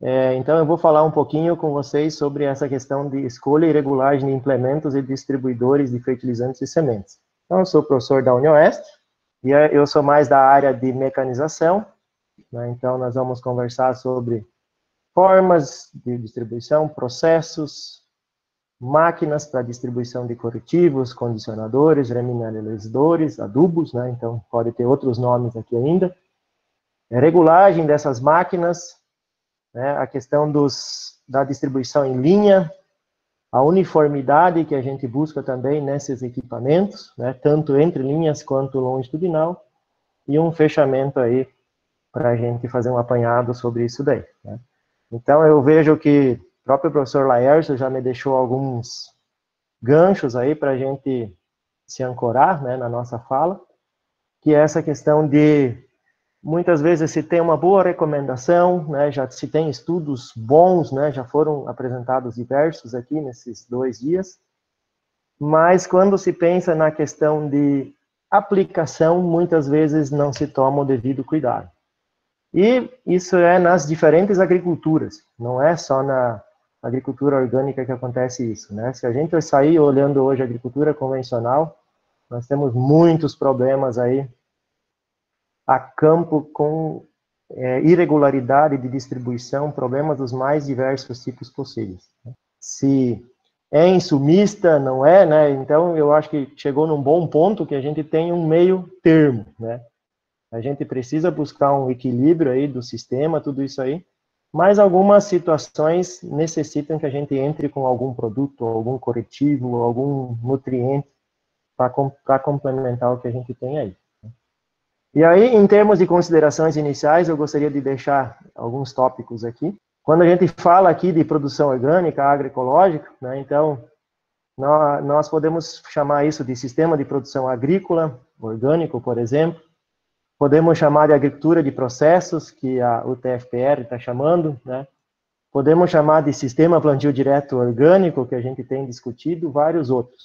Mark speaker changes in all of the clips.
Speaker 1: Então, eu vou falar um pouquinho com vocês sobre essa questão de escolha e regulagem de implementos e distribuidores de fertilizantes e sementes. Então, eu sou professor da UniOeste, e eu sou mais da área de mecanização, né? Então, nós vamos conversar sobre formas de distribuição, processos, máquinas para distribuição de corretivos, condicionadores, remineralizadores, adubos, né? Então, pode ter outros nomes aqui ainda. Regulagem dessas máquinas, né? A questão da distribuição em linha, a uniformidade que a gente busca também nesses equipamentos, né? Tanto entre linhas quanto longitudinal, e um fechamento aí para a gente fazer um apanhado sobre isso daí, né? Então, eu vejo que o próprio professor Laércio já me deixou alguns ganchos aí para a gente se ancorar, né, na nossa fala, que é essa questão de, muitas vezes se tem uma boa recomendação, né, já se tem estudos bons, né, já foram apresentados diversos aqui nesses 2 dias, mas quando se pensa na questão de aplicação, muitas vezes não se toma o devido cuidado. E isso é nas diferentes agriculturas, não é só na agricultura orgânica que acontece isso, né? Se a gente sair olhando hoje a agricultura convencional, nós temos muitos problemas aí a campo com irregularidade de distribuição, problemas dos mais diversos tipos possíveis. Se é insumista, não é, né? Então, eu acho que chegou num bom ponto que a gente tem um meio termo, né? A gente precisa buscar um equilíbrio aí do sistema, tudo isso aí, mas algumas situações necessitam que a gente entre com algum produto, algum corretivo, algum nutriente para complementar o que a gente tem aí. E aí, em termos de considerações iniciais, eu gostaria de deixar alguns tópicos aqui. Quando a gente fala aqui de produção orgânica, agroecológica, né, então, nós podemos chamar isso de sistema de produção agrícola, orgânico, por exemplo. Podemos chamar de agricultura de processos, que o TFPR está chamando, né? Podemos chamar de sistema plantio direto orgânico, que a gente tem discutido, vários outros,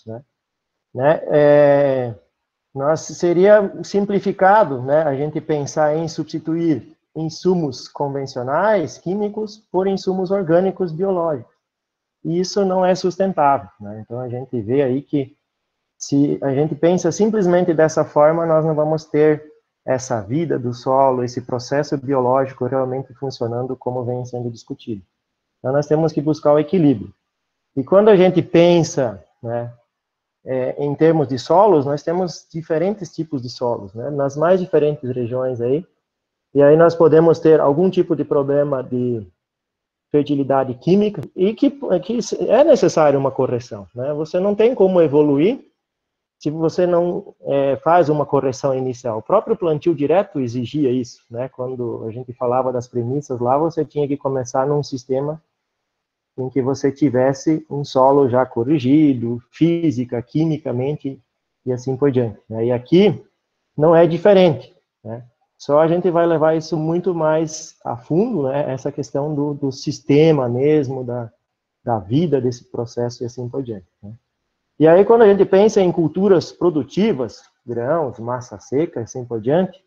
Speaker 1: né? Seria simplificado, né, a gente pensar em substituir insumos convencionais, químicos, por insumos orgânicos biológicos. E isso não é sustentável, né? Então, a gente vê aí que, se a gente pensa simplesmente dessa forma, nós não vamos ter essa vida do solo, esse processo biológico realmente funcionando como vem sendo discutido. Então, nós temos que buscar o equilíbrio. E quando a gente pensa, né, em termos de solos, nós temos diferentes tipos de solos, né, nas mais diferentes regiões aí, e aí nós podemos ter algum tipo de problema de fertilidade química, e que é necessário uma correção, né, você não tem como evoluir se você não faz uma correção inicial. O próprio plantio direto exigia isso, né? Quando a gente falava das premissas lá, você tinha que começar num sistema em que você tivesse um solo já corrigido, física, quimicamente, e assim por diante, né? E aqui não é diferente, né? Só a gente vai levar isso muito mais a fundo, né? Essa questão do sistema mesmo, da vida desse processo e assim por diante, né? E aí, quando a gente pensa em culturas produtivas, grãos, massa seca, assim por diante,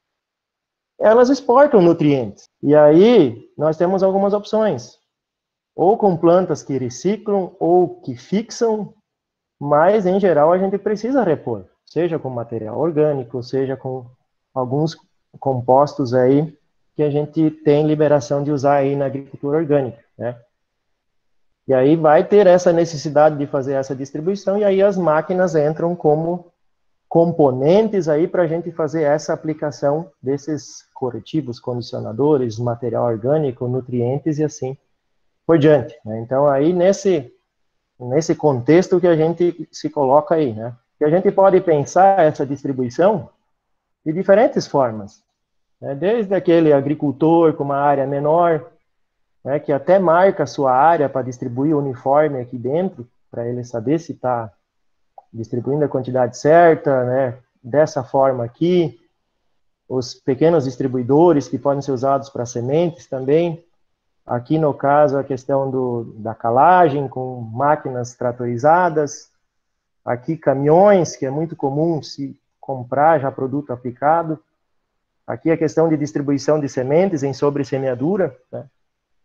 Speaker 1: elas exportam nutrientes. E aí, nós temos algumas opções. Ou com plantas que reciclam, ou que fixam, mas, em geral, a gente precisa repor. Seja com material orgânico, seja com alguns compostos aí que a gente tem liberação de usar aí na agricultura orgânica, né? E aí vai ter essa necessidade de fazer essa distribuição, e aí as máquinas entram como componentes aí para a gente fazer essa aplicação desses corretivos, condicionadores, material orgânico, nutrientes e assim por diante, né? Então aí nesse contexto que a gente se coloca aí, né? Que a gente pode pensar essa distribuição de diferentes formas, né? Desde aquele agricultor com uma área menor, né, que até marca a sua área para distribuir o uniforme aqui dentro, para ele saber se está distribuindo a quantidade certa, né, dessa forma aqui. Os pequenos distribuidores que podem ser usados para sementes também. Aqui, no caso, a questão da calagem com máquinas tratorizadas. Aqui, caminhões, que é muito comum se comprar já produto aplicado. Aqui, a questão de distribuição de sementes em sobressemeadura, né?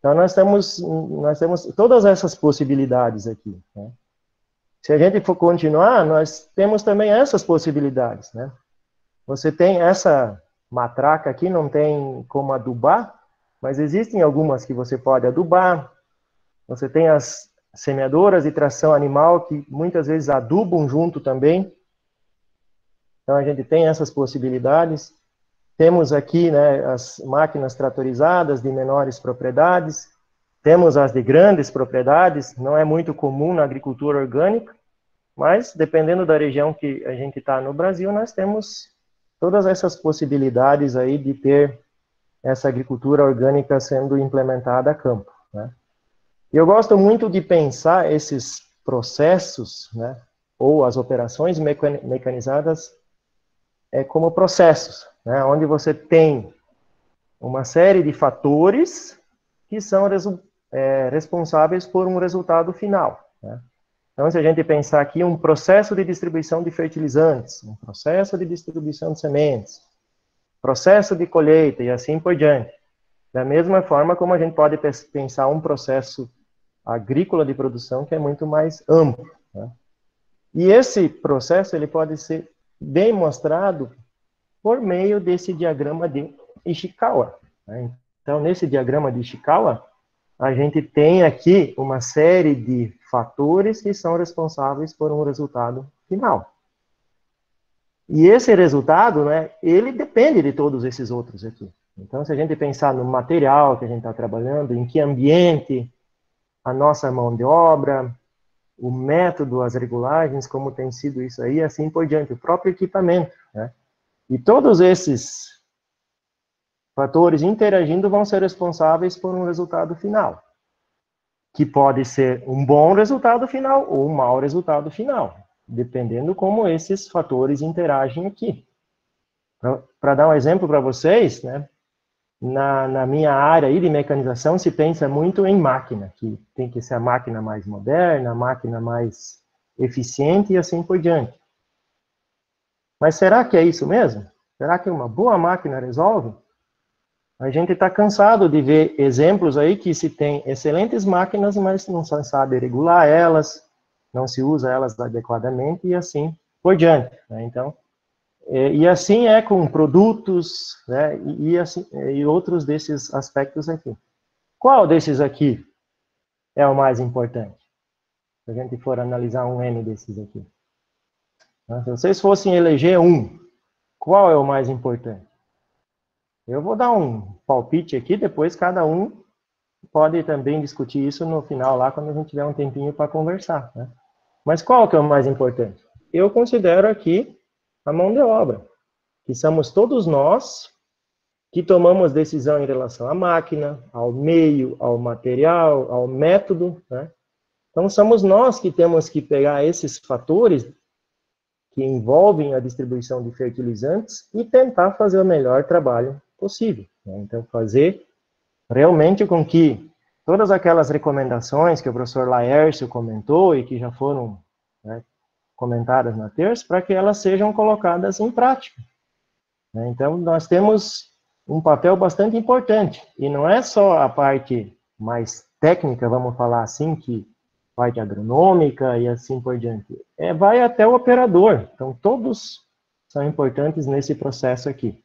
Speaker 1: Então, nós temos todas essas possibilidades aqui, né? Se a gente for continuar, nós temos também essas possibilidades, né? Você tem essa matraca aqui, não tem como adubar, mas existem algumas que você pode adubar. Você tem as semeadoras de tração animal, que muitas vezes adubam junto também. Então, a gente tem essas possibilidades. Temos aqui, né, as máquinas tratorizadas de menores propriedades. Temos as de grandes propriedades. Não é muito comum na agricultura orgânica, mas, dependendo da região que a gente está no Brasil, nós temos todas essas possibilidades aí de ter essa agricultura orgânica sendo implementada a campo, né? E eu gosto muito de pensar esses processos, né, ou as operações mecanizadas como processos, né, onde você tem uma série de fatores que são responsáveis por um resultado final, né? Então, se a gente pensar aqui um processo de distribuição de fertilizantes, um processo de distribuição de sementes, processo de colheita e assim por diante. Da mesma forma como a gente pode pensar um processo agrícola de produção que é muito mais amplo, né? E esse processo ele pode ser bem mostrado por meio desse diagrama de Ishikawa, né? Então, nesse diagrama de Ishikawa, a gente tem aqui uma série de fatores que são responsáveis por um resultado final. E esse resultado, né, ele depende de todos esses outros aqui. Então, se a gente pensar no material que a gente está trabalhando, em que ambiente, a nossa mão de obra, o método, as regulagens, como tem sido isso aí, assim por diante, o próprio equipamento, né? E todos esses fatores interagindo vão ser responsáveis por um resultado final, que pode ser um bom resultado final ou um mau resultado final, dependendo como esses fatores interagem aqui. Para dar um exemplo para vocês, né, na minha área aí de mecanização se pensa muito em máquina, que tem que ser a máquina mais moderna, a máquina mais eficiente e assim por diante. Mas será que é isso mesmo? Será que uma boa máquina resolve? A gente está cansado de ver exemplos aí que se tem excelentes máquinas, mas não se sabe regular elas, não se usa elas adequadamente e assim por diante, né? Então, e assim é com produtos, né, e outros desses aspectos aqui. Qual desses aqui é o mais importante? Se a gente for analisar um N desses aqui. Se vocês fossem eleger um, qual é o mais importante? Eu vou dar um palpite aqui, depois cada um pode também discutir isso no final lá, quando a gente tiver um tempinho para conversar, né? Mas qual que é o mais importante? Eu considero aqui a mão de obra, que somos todos nós que tomamos decisão em relação à máquina, ao meio, ao material, ao método, né? Então, somos nós que temos que pegar esses fatores que envolvem a distribuição de fertilizantes e tentar fazer o melhor trabalho possível, né? Então, fazer realmente com que todas aquelas recomendações que o professor Laércio comentou e que já foram, né, comentadas na terça, para que elas sejam colocadas em prática, né? Então, nós temos um papel bastante importante, e não é só a parte mais técnica, vamos falar assim, que parte agronômica e assim por diante. Vai até o operador, então todos são importantes nesse processo aqui.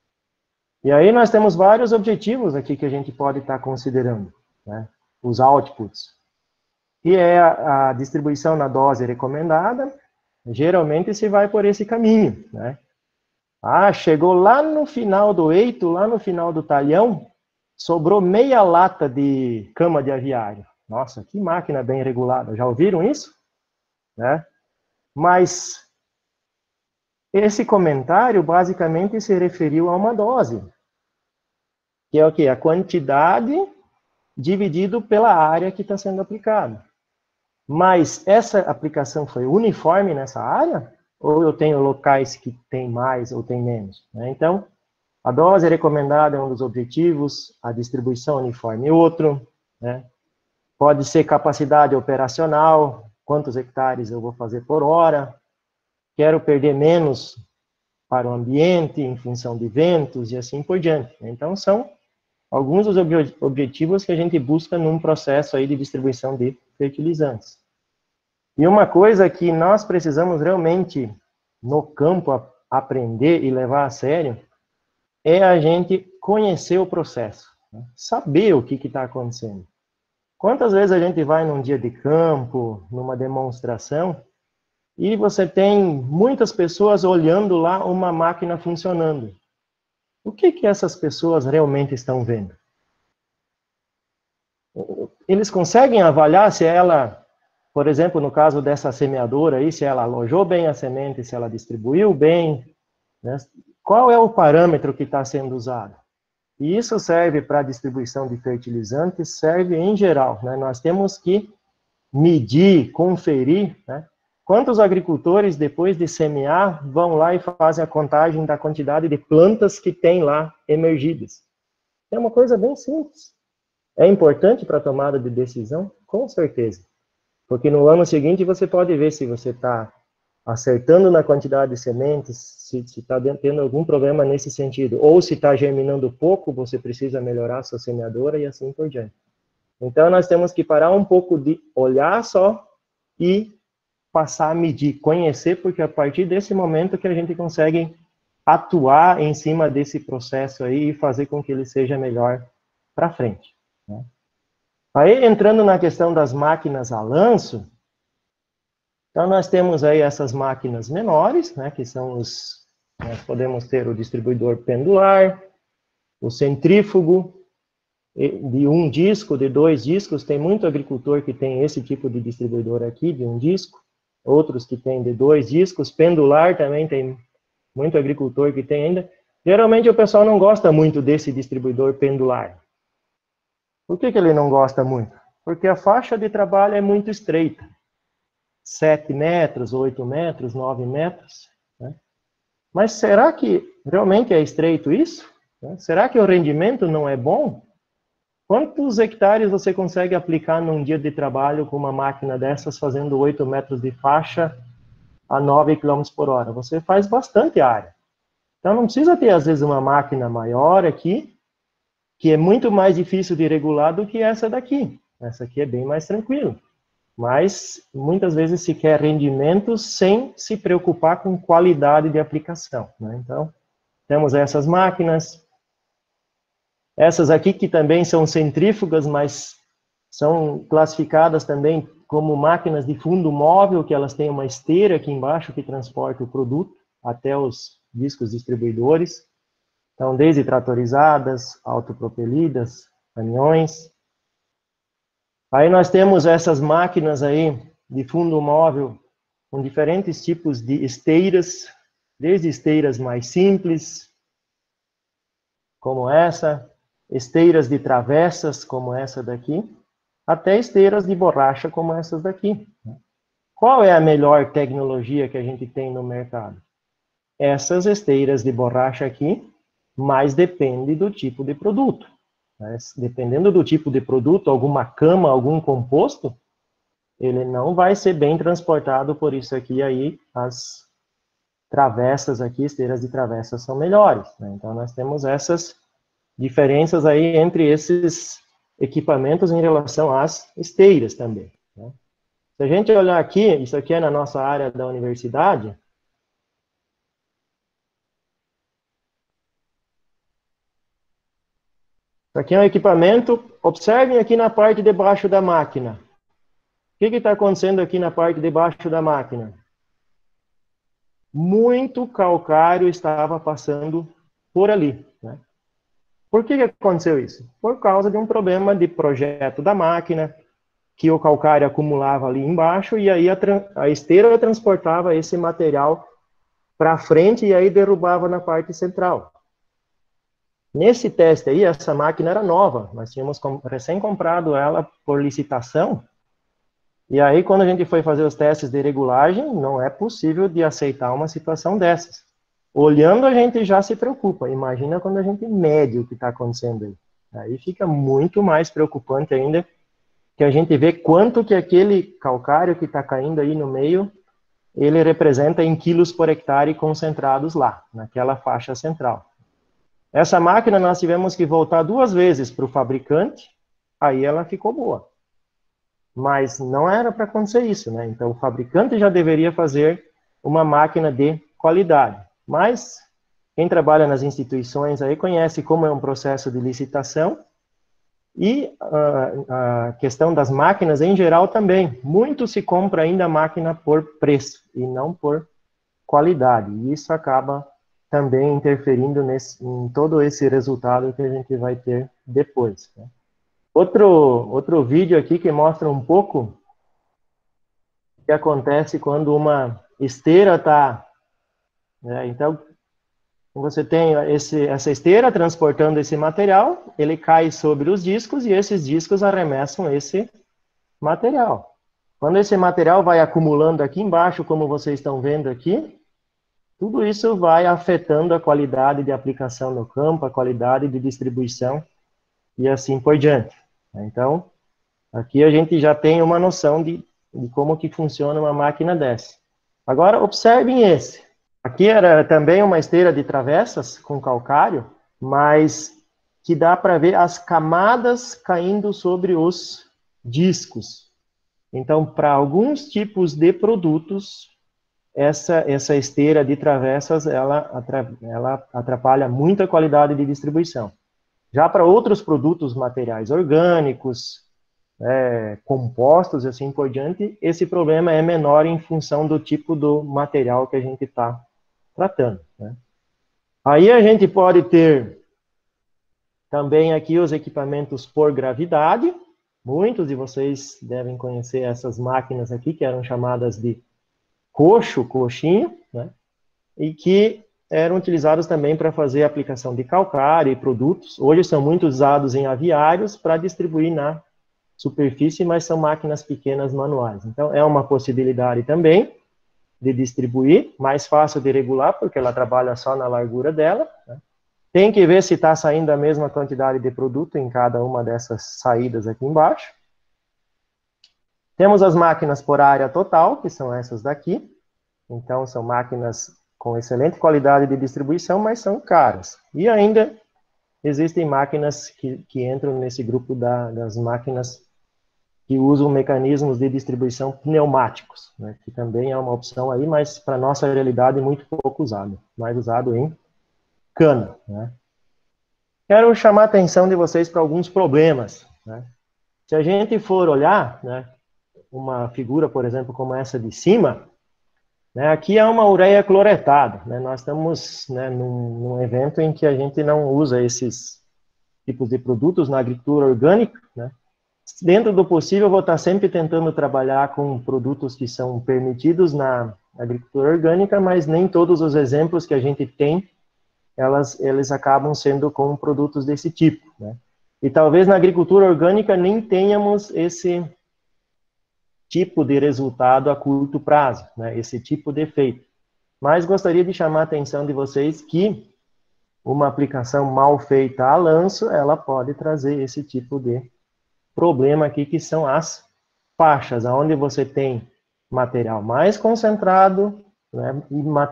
Speaker 1: E aí nós temos vários objetivos aqui que a gente pode estar considerando, né? Os outputs, que é a distribuição na dose recomendada, geralmente se vai por esse caminho, né? Chegou lá no final do eito, lá no final do talhão, sobrou meia lata de cama de aviário. Nossa, que máquina bem regulada. Já ouviram isso? Né? Mas esse comentário basicamente se referiu a uma dose, que é o quê? A quantidade dividido pela área que está sendo aplicada. Mas essa aplicação foi uniforme nessa área? Ou eu tenho locais que tem mais ou tem menos, né? Então, a dose recomendada é um dos objetivos, a distribuição uniforme é outro, né? Pode ser capacidade operacional, quantos hectares eu vou fazer por hora, quero perder menos para o ambiente, em função de ventos e assim por diante. Então, são alguns dos objetivos que a gente busca num processo aí de distribuição de fertilizantes. E uma coisa que nós precisamos realmente, no campo, aprender e levar a sério, é a gente conhecer o processo, né? Saber o que está acontecendo. Quantas vezes a gente vai num dia de campo, numa demonstração, e você tem muitas pessoas olhando lá uma máquina funcionando. O que essas pessoas realmente estão vendo? Eles conseguem avaliar se ela, por exemplo, no caso dessa semeadora aí, se ela alojou bem a semente, se ela distribuiu bem, né? Qual é o parâmetro que está sendo usado? E isso serve para a distribuição de fertilizantes, serve em geral, né? Nós temos que medir, conferir, né? Quantos agricultores, depois de semear, vão lá e fazem a contagem da quantidade de plantas que tem lá emergidas. É uma coisa bem simples. É importante para a tomada de decisão? Com certeza. Porque no ano seguinte você pode ver se você está acertando na quantidade de sementes, se está tendo algum problema nesse sentido. Ou se está germinando pouco, você precisa melhorar a sua semeadora e assim por diante. Então nós temos que parar um pouco de olhar só e passar a medir, conhecer, porque a partir desse momento que a gente consegue atuar em cima desse processo aí e fazer com que ele seja melhor para frente, né? Aí, entrando na questão das máquinas a lanço, então nós temos aí essas máquinas menores, né, que são nós podemos ter o distribuidor pendular, o centrífugo, de um disco, de 2 discos, tem muito agricultor que tem esse tipo de distribuidor aqui, de um disco, outros que tem de 2 discos, pendular também tem muito agricultor que tem ainda. Geralmente o pessoal não gosta muito desse distribuidor pendular. Por que ele não gosta muito? Porque a faixa de trabalho é muito estreita. 7 metros, 8 metros, 9 metros. Né? Mas será que realmente é estreito isso? Será que o rendimento não é bom? Quantos hectares você consegue aplicar num dia de trabalho com uma máquina dessas fazendo 8 metros de faixa a 9 km por hora? Você faz bastante área. Então não precisa ter, às vezes, uma máquina maior aqui, que é muito mais difícil de regular do que essa daqui. Essa aqui é bem mais tranquila. Mas muitas vezes se quer rendimento sem se preocupar com qualidade de aplicação, né? Então, temos essas máquinas. Essas aqui que também são centrífugas, mas são classificadas também como máquinas de fundo móvel, que elas têm uma esteira aqui embaixo que transporta o produto até os discos distribuidores. Então, desde tratorizadas, autopropelidas, caminhões. Aí nós temos essas máquinas aí de fundo móvel com diferentes tipos de esteiras, desde esteiras mais simples, como essa, esteiras de travessas, como essa daqui, até esteiras de borracha, como essas daqui. Qual é a melhor tecnologia que a gente tem no mercado? Essas esteiras de borracha aqui, mas depende do tipo de produto. Dependendo do tipo de produto, alguma cama, algum composto, ele não vai ser bem transportado, por isso aqui aí as travessas aqui, esteiras de travessas são melhores, né? Então nós temos essas diferenças aí entre esses equipamentos em relação às esteiras também, né? Se a gente olhar aqui, isso aqui é na nossa área da universidade. Isso aqui é um equipamento, observem aqui na parte de baixo da máquina. O que está acontecendo aqui na parte de baixo da máquina? Muito calcário estava passando por ali, né? Por que aconteceu isso? Por causa de um problema de projeto da máquina, que o calcário acumulava ali embaixo, e aí a esteira transportava esse material para frente e aí derrubava na parte central. Nesse teste aí, essa máquina era nova, nós tínhamos recém comprado ela por licitação, e aí quando a gente foi fazer os testes de regulagem, não é possível de aceitar uma situação dessas. Olhando a gente já se preocupa, imagina quando a gente mede o que está acontecendo aí. Aí fica muito mais preocupante ainda, que a gente vê quanto que aquele calcário que está caindo aí no meio, ele representa em quilos por hectare concentrados lá, naquela faixa central. Essa máquina nós tivemos que voltar 2 vezes para o fabricante, aí ela ficou boa. Mas não era para acontecer isso, né? Então o fabricante já deveria fazer uma máquina de qualidade. Mas quem trabalha nas instituições aí conhece como é um processo de licitação e a questão das máquinas em geral também. Muito se compra ainda a máquina por preço e não por qualidade. E isso acaba também interferindo em todo esse resultado que a gente vai ter depois, né? Outro vídeo aqui que mostra um pouco o que acontece quando uma esteira está... né? Então, você tem essa esteira transportando esse material, ele cai sobre os discos e esses discos arremessam esse material. Quando esse material vai acumulando aqui embaixo, como vocês estão vendo aqui, tudo isso vai afetando a qualidade de aplicação no campo, a qualidade de distribuição e assim por diante. Então, aqui a gente já tem uma noção de como que funciona uma máquina dessa. Agora, observem esse. Aqui era também uma esteira de travessas com calcário, mas que dá para ver as camadas caindo sobre os discos. Então, para alguns tipos de produtos, essa esteira de travessas, ela atrapalha muito a qualidade de distribuição. Já para outros produtos materiais orgânicos, compostos e assim por diante, esse problema é menor em função do tipo do material que a gente está tratando, né? Aí a gente pode ter também aqui os equipamentos por gravidade. Muitos de vocês devem conhecer essas máquinas aqui, que eram chamadas de coxinho, né? E que eram utilizados também para fazer aplicação de calcário e produtos. Hoje são muito usados em aviários para distribuir na superfície, mas são máquinas pequenas manuais. Então, é uma possibilidade também de distribuir, mais fácil de regular, porque ela trabalha só na largura dela, né? Tem que ver se está saindo a mesma quantidade de produto em cada uma dessas saídas aqui embaixo. Temos as máquinas por área total, que são essas daqui. Então, são máquinas com excelente qualidade de distribuição, mas são caras. E ainda existem máquinas que entram nesse grupo das máquinas que usam mecanismos de distribuição pneumáticos, né, que também é uma opção aí, mas para nossa realidade muito pouco usado, mais usado em cana, né. Quero chamar a atenção de vocês para alguns problemas, né. Se a gente for olhar, né, uma figura, por exemplo, como essa de cima, né, aqui é uma ureia cloretada, né, nós estamos, né, num evento em que a gente não usa esses tipos de produtos na agricultura orgânica, né. Dentro do possível, eu vou estar sempre tentando trabalhar com produtos que são permitidos na agricultura orgânica, mas nem todos os exemplos que a gente tem, eles acabam sendo com produtos desse tipo, né. E talvez na agricultura orgânica nem tenhamos esse tipo de resultado a curto prazo, né, esse tipo de efeito. Mas gostaria de chamar a atenção de vocês que uma aplicação mal feita a lanço, ela pode trazer esse tipo de problema aqui, que são as faixas, onde você tem material mais concentrado, né,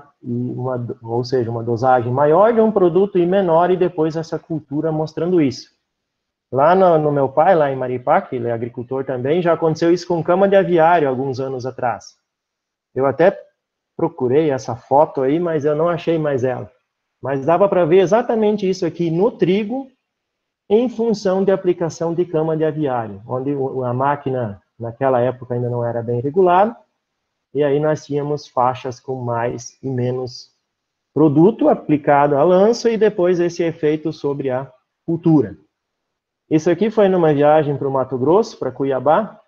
Speaker 1: ou seja, uma dosagem maior de um produto e menor, e depois essa cultura mostrando isso. Lá no meu pai, lá em Maripá, que ele é agricultor também, já aconteceu isso com cama de aviário alguns anos atrás. Eu até procurei essa foto aí, mas eu não achei mais ela. Mas dava para ver exatamente isso aqui no trigo, em função de aplicação de cama de aviário, onde a máquina, naquela época, ainda não era bem regulada, e aí nós tínhamos faixas com mais e menos produto aplicado a lanço, e depois esse efeito sobre a cultura. Isso aqui foi numa viagem para o Mato Grosso, para Cuiabá,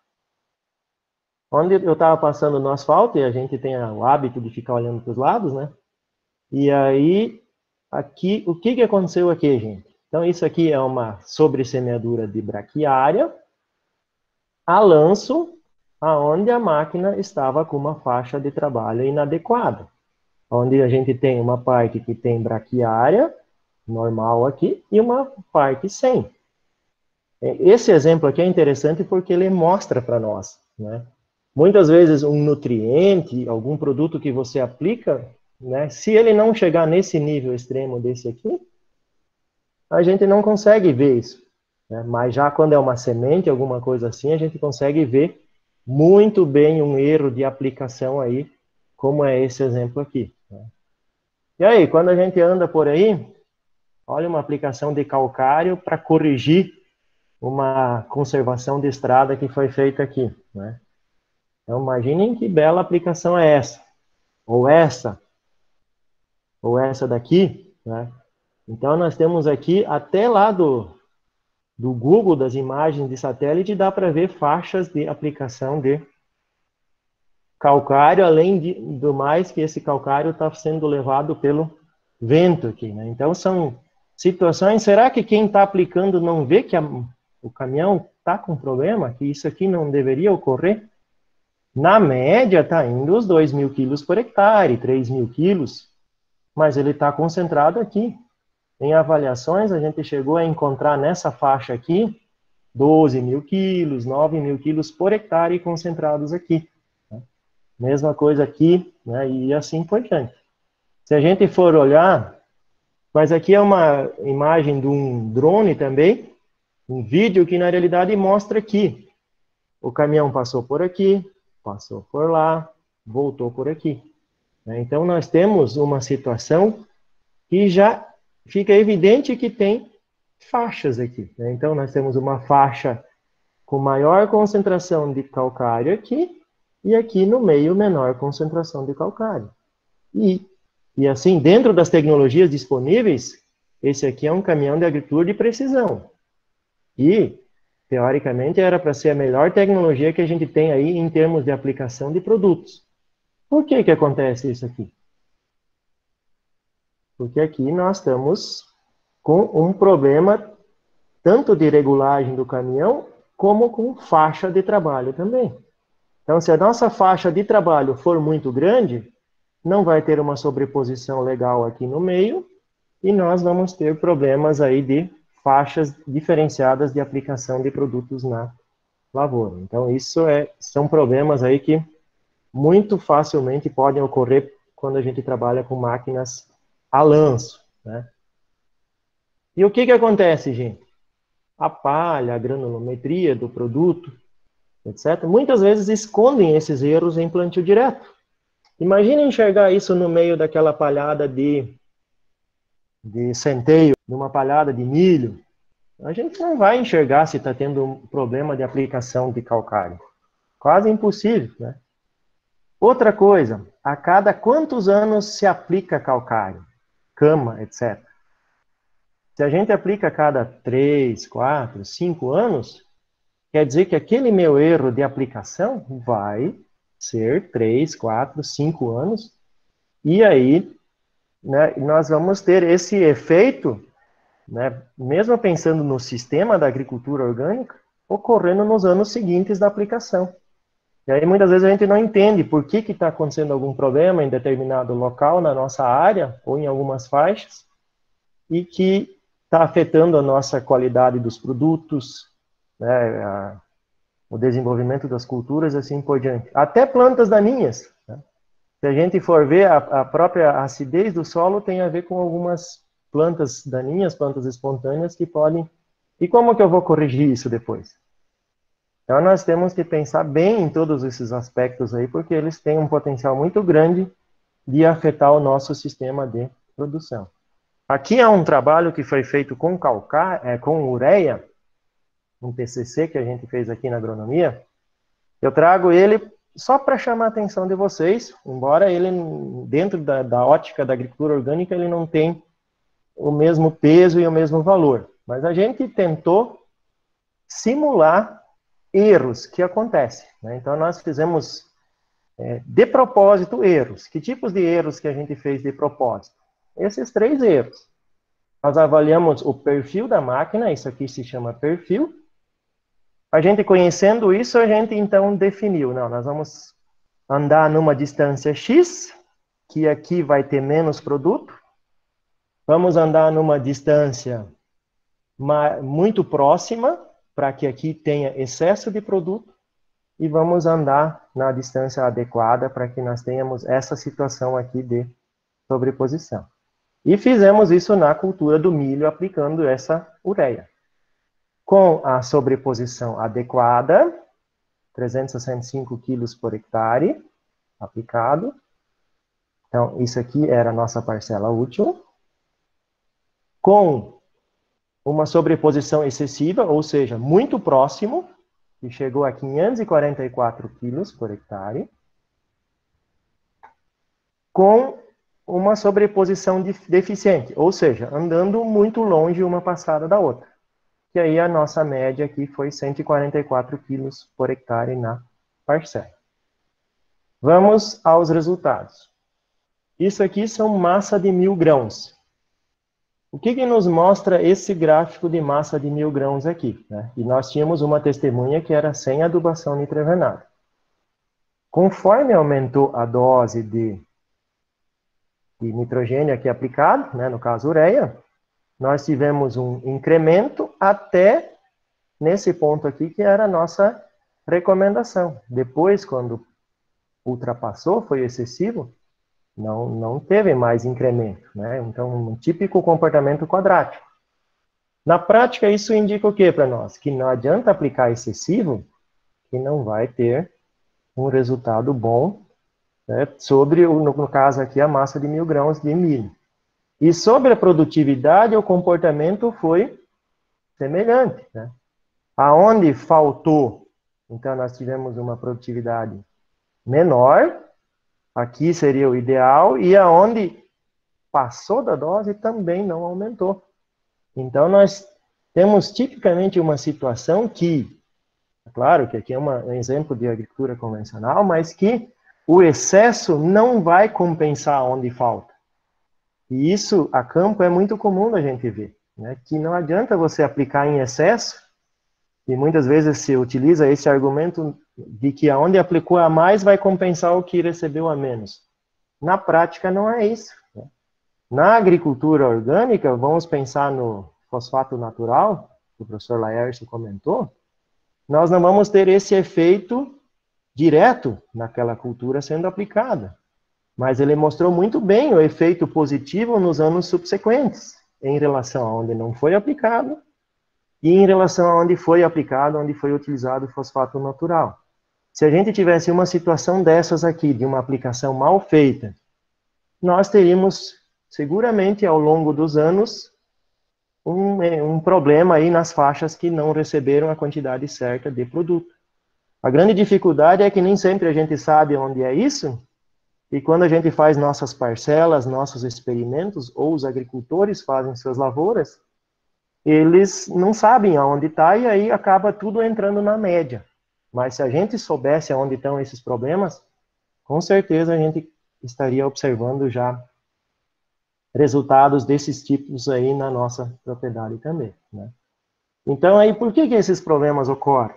Speaker 1: onde eu estava passando no asfalto, e a gente tem o hábito de ficar olhando para os lados, né? E aí, aqui, o que aconteceu aqui, gente? Então, isso aqui é uma sobressemeadura de braquiária a lanço, aonde a máquina estava com uma faixa de trabalho inadequada. Onde a gente tem uma parte que tem braquiária, normal aqui, e uma parte sem. Esse exemplo aqui é interessante porque ele mostra para nós, né? Muitas vezes um nutriente, algum produto que você aplica, né, se ele não chegar nesse nível extremo desse aqui, a gente não consegue ver isso, né? Mas já quando é uma semente, alguma coisa assim, a gente consegue ver muito bem um erro de aplicação aí, como é esse exemplo aqui, né? E aí, quando a gente anda por aí, olha uma aplicação de calcário para corrigir uma conservação de estrada que foi feita aqui, né? Então, imaginem que bela aplicação é essa, ou essa daqui, né? Então, nós temos aqui, até lá do Google, das imagens de satélite, dá para ver faixas de aplicação de calcário, além do mais que esse calcário está sendo levado pelo vento aqui, né? Então, são situações, será que quem está aplicando não vê que o caminhão está com problema, que isso aqui não deveria ocorrer? Na média, está indo os 2.000 quilos por hectare, 3.000 quilos, mas ele está concentrado aqui. Em avaliações, a gente chegou a encontrar nessa faixa aqui 12.000 quilos, 9.000 quilos por hectare concentrados aqui. Mesma coisa aqui, né, e assim por diante. Se a gente for olhar, mas aqui é uma imagem de um drone também, um vídeo que na realidade mostra que o caminhão passou por aqui, passou por lá, voltou por aqui. Então, nós temos uma situação que já fica evidente que tem faixas aqui. Então, nós temos uma faixa com maior concentração de calcário aqui, e aqui no meio, menor concentração de calcário. E assim, dentro das tecnologias disponíveis, esse aqui é um caminhão de agricultura de precisão. E, teoricamente, era para ser a melhor tecnologia que a gente tem aí em termos de aplicação de produtos. Por que que acontece isso aqui? Porque aqui nós estamos com um problema tanto de regulagem do caminhão, como com faixa de trabalho também. Então, se a nossa faixa de trabalho for muito grande, não vai ter uma sobreposição legal aqui no meio, e nós vamos ter problemas aí de faixas diferenciadas de aplicação de produtos na lavoura. Então, isso são problemas aí que muito facilmente podem ocorrer quando a gente trabalha com máquinas a lanço, né? E o que que acontece, gente? A palha, a granulometria do produto, etc., muitas vezes escondem esses erros em plantio direto. Imagine enxergar isso no meio daquela palhada de centeio, numa palhada de milho. A gente não vai enxergar se está tendo um problema de aplicação de calcário. Quase impossível, né? Outra coisa, a cada quantos anos se aplica calcário, cama, etc. Se a gente aplica a cada 3, 4, 5 anos, quer dizer que aquele meu erro de aplicação vai ser 3, 4, 5 anos, e aí, né, nós vamos ter esse efeito, né, mesmo pensando no sistema da agricultura orgânica, ocorrendo nos anos seguintes da aplicação. E aí, muitas vezes, a gente não entende por que está acontecendo algum problema em determinado local, na nossa área, ou em algumas faixas, e que está afetando a nossa qualidade dos produtos, né, o desenvolvimento das culturas, assim por diante. Até plantas daninhas, né? Se a gente for ver, a própria acidez do solo tem a ver com algumas plantas daninhas, plantas espontâneas, que podem... E como que eu vou corrigir isso depois? Então, nós temos que pensar bem em todos esses aspectos aí, porque eles têm um potencial muito grande de afetar o nosso sistema de produção. Aqui é um trabalho que foi feito com com ureia, um TCC que a gente fez aqui na agronomia. Eu trago ele só para chamar a atenção de vocês, embora ele, dentro da ótica da agricultura orgânica, ele não tem o mesmo peso e o mesmo valor. Mas a gente tentou simular erros que acontecem, né? Então, nós fizemos de propósito erros. Que tipos de erros que a gente fez de propósito? Esses 3 erros. Nós avaliamos o perfil da máquina, isso aqui se chama perfil. A gente conhecendo isso, a gente então definiu, não, nós vamos andar numa distância X, que aqui vai ter menos produto. Vamos andar numa distância muito próxima, para que aqui tenha excesso de produto, e vamos andar na distância adequada para que nós tenhamos essa situação aqui de sobreposição. E fizemos isso na cultura do milho, aplicando essa ureia. Com a sobreposição adequada, 365 quilos por hectare aplicado. Então, isso aqui era a nossa parcela útil. Com uma sobreposição excessiva, ou seja, muito próximo, que chegou a 544 quilos por hectare. Com uma sobreposição deficiente, ou seja, andando muito longe uma passada da outra. E aí a nossa média aqui foi 144 quilos por hectare na parcela. Vamos aos resultados. Isso aqui são massa de 1.000 grãos. O que nos mostra esse gráfico de massa de 1.000 grãos aqui? Né? E nós tínhamos uma testemunha que era sem adubação nitrogenada. Conforme aumentou a dose de nitrogênio aqui aplicado, né, no caso ureia, nós tivemos um incremento até nesse ponto aqui, que era a nossa recomendação. Depois, quando ultrapassou, foi excessivo, não teve mais incremento, né? Então, um típico comportamento quadrático. Na prática, isso indica o que para nós? Que não adianta aplicar excessivo, que não vai ter um resultado bom, né, sobre, no caso aqui, a massa de 1.000 grãos de milho. E sobre a produtividade, o comportamento foi semelhante, né? Aonde faltou, então nós tivemos uma produtividade menor, aqui seria o ideal, e aonde passou da dose também não aumentou. Então nós temos tipicamente uma situação que, claro que aqui é um exemplo de agricultura convencional, mas que o excesso não vai compensar onde falta. E isso, a campo, é muito comum a gente ver, né? Que não adianta você aplicar em excesso, e muitas vezes se utiliza esse argumento de que aonde aplicou a mais vai compensar o que recebeu a menos. Na prática, não é isso, né? Na agricultura orgânica, vamos pensar no fosfato natural, que o professor Laércio comentou, nós não vamos ter esse efeito direto naquela cultura sendo aplicada. Mas ele mostrou muito bem o efeito positivo nos anos subsequentes, em relação a onde não foi aplicado, e em relação a onde foi aplicado, onde foi utilizado o fosfato natural. Se a gente tivesse uma situação dessas aqui, de uma aplicação mal feita, nós teríamos, seguramente, ao longo dos anos, um problema aí nas faixas que não receberam a quantidade certa de produto. A grande dificuldade é que nem sempre a gente sabe onde é isso, e quando a gente faz nossas parcelas, nossos experimentos, ou os agricultores fazem suas lavouras, eles não sabem aonde está e aí acaba tudo entrando na média. Mas se a gente soubesse aonde estão esses problemas, com certeza a gente estaria observando já resultados desses tipos aí na nossa propriedade também, né? Então aí, por que esses problemas ocorrem?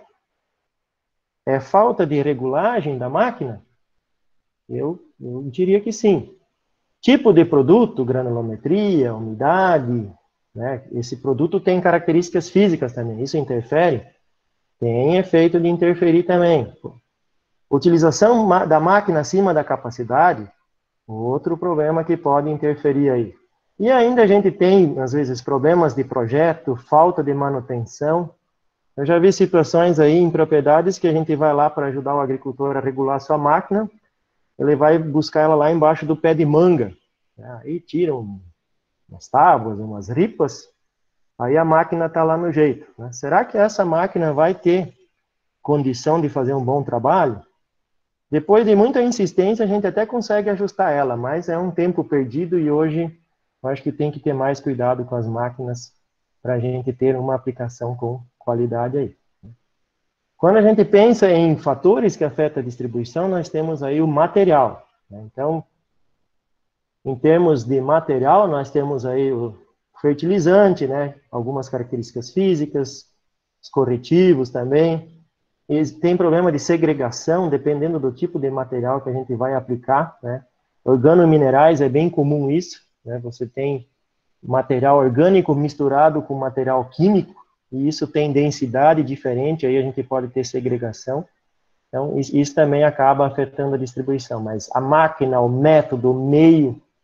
Speaker 1: É falta de regulagem da máquina? Eu diria que sim. Tipo de produto, granulometria, umidade, né? Esse produto tem características físicas também, isso interfere? Tem efeito de interferir também. Utilização da máquina acima da capacidade, outro problema que pode interferir aí. E ainda a gente tem, às vezes, problemas de projeto, falta de manutenção. Eu já vi situações aí em propriedades que a gente vai lá para ajudar o agricultor a regular a sua máquina, ele vai buscar ela lá embaixo do pé de manga. Aí tiram umas tábuas, umas ripas, aí a máquina está lá no jeito, né? Será que essa máquina vai ter condição de fazer um bom trabalho? Depois de muita insistência, a gente até consegue ajustar ela, mas é um tempo perdido e hoje eu acho que tem que ter mais cuidado com as máquinas para a gente ter uma aplicação com qualidade aí. Quando a gente pensa em fatores que afetam a distribuição, nós temos aí o material, né? Então, em termos de material, nós temos aí o fertilizante, né? Algumas características físicas, os corretivos também. E tem problema de segregação, dependendo do tipo de material que a gente vai aplicar, né? Organominerais é bem comum isso, né? Você tem material orgânico misturado com material químico, e isso tem densidade diferente, aí a gente pode ter segregação. Então, isso também acaba afetando a distribuição. Mas a máquina, o método, o meio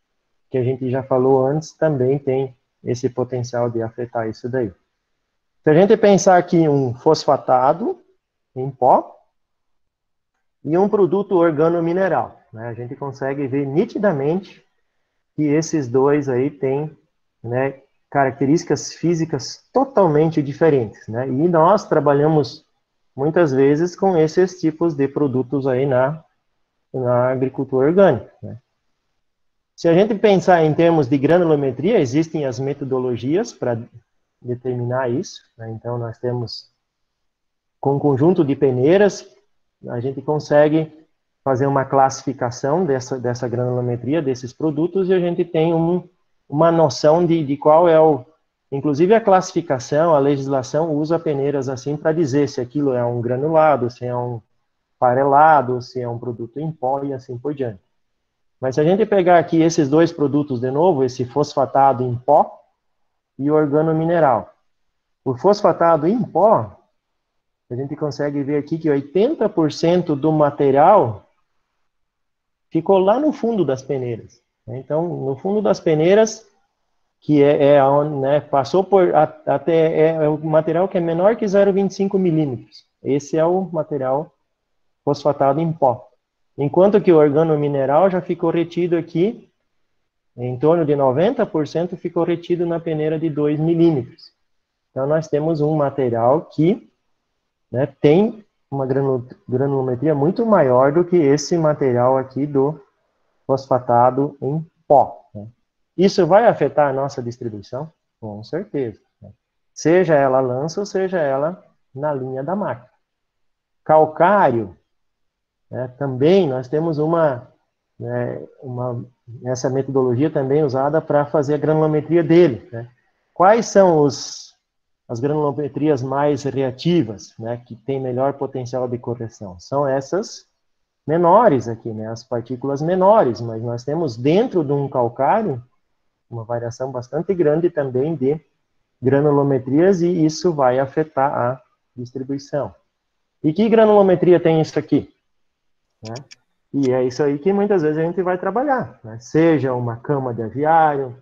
Speaker 1: que a gente já falou antes, também tem esse potencial de afetar isso daí. Se a gente pensar aqui um fosfatado em pó e um produto organomineral, né, a gente consegue ver nitidamente que esses dois aí têm, né, características físicas totalmente diferentes, né, e nós trabalhamos muitas vezes com esses tipos de produtos aí na agricultura orgânica, né. Se a gente pensar em termos de granulometria, existem as metodologias para determinar isso, né, então nós temos, com um conjunto de peneiras, a gente consegue fazer uma classificação dessa granulometria, desses produtos, e a gente tem uma noção de qual é o... Inclusive a classificação, a legislação usa peneiras assim para dizer se aquilo é um granulado, se é um farelado, se é um produto em pó e assim por diante. Mas se a gente pegar aqui esses dois produtos de novo, esse fosfatado em pó e o organomineral. O fosfatado em pó, a gente consegue ver aqui que 80% do material ficou lá no fundo das peneiras. Então, no fundo das peneiras, que onde, né, passou por até é o material que é menor que 0,25 milímetros. Esse é o material fosfatado em pó. Enquanto que o organomineral já ficou retido aqui, em torno de 90% ficou retido na peneira de 2 milímetros. Então, nós temos um material que, né, tem uma granulometria muito maior do que esse material aqui do fosfatado em pó, né. Isso vai afetar a nossa distribuição? Com certeza, né? Seja ela lança ou seja ela na linha da máquina. Calcário, né, também nós temos essa metodologia também usada para fazer a granulometria dele, né. Quais são as granulometrias mais reativas, né, que tem melhor potencial de correção? São essas menores aqui, né, as partículas menores, mas nós temos dentro de um calcário uma variação bastante grande também de granulometrias e isso vai afetar a distribuição. E que granulometria tem isso aqui? Né? E é isso aí que muitas vezes a gente vai trabalhar, né? Seja uma cama de aviário,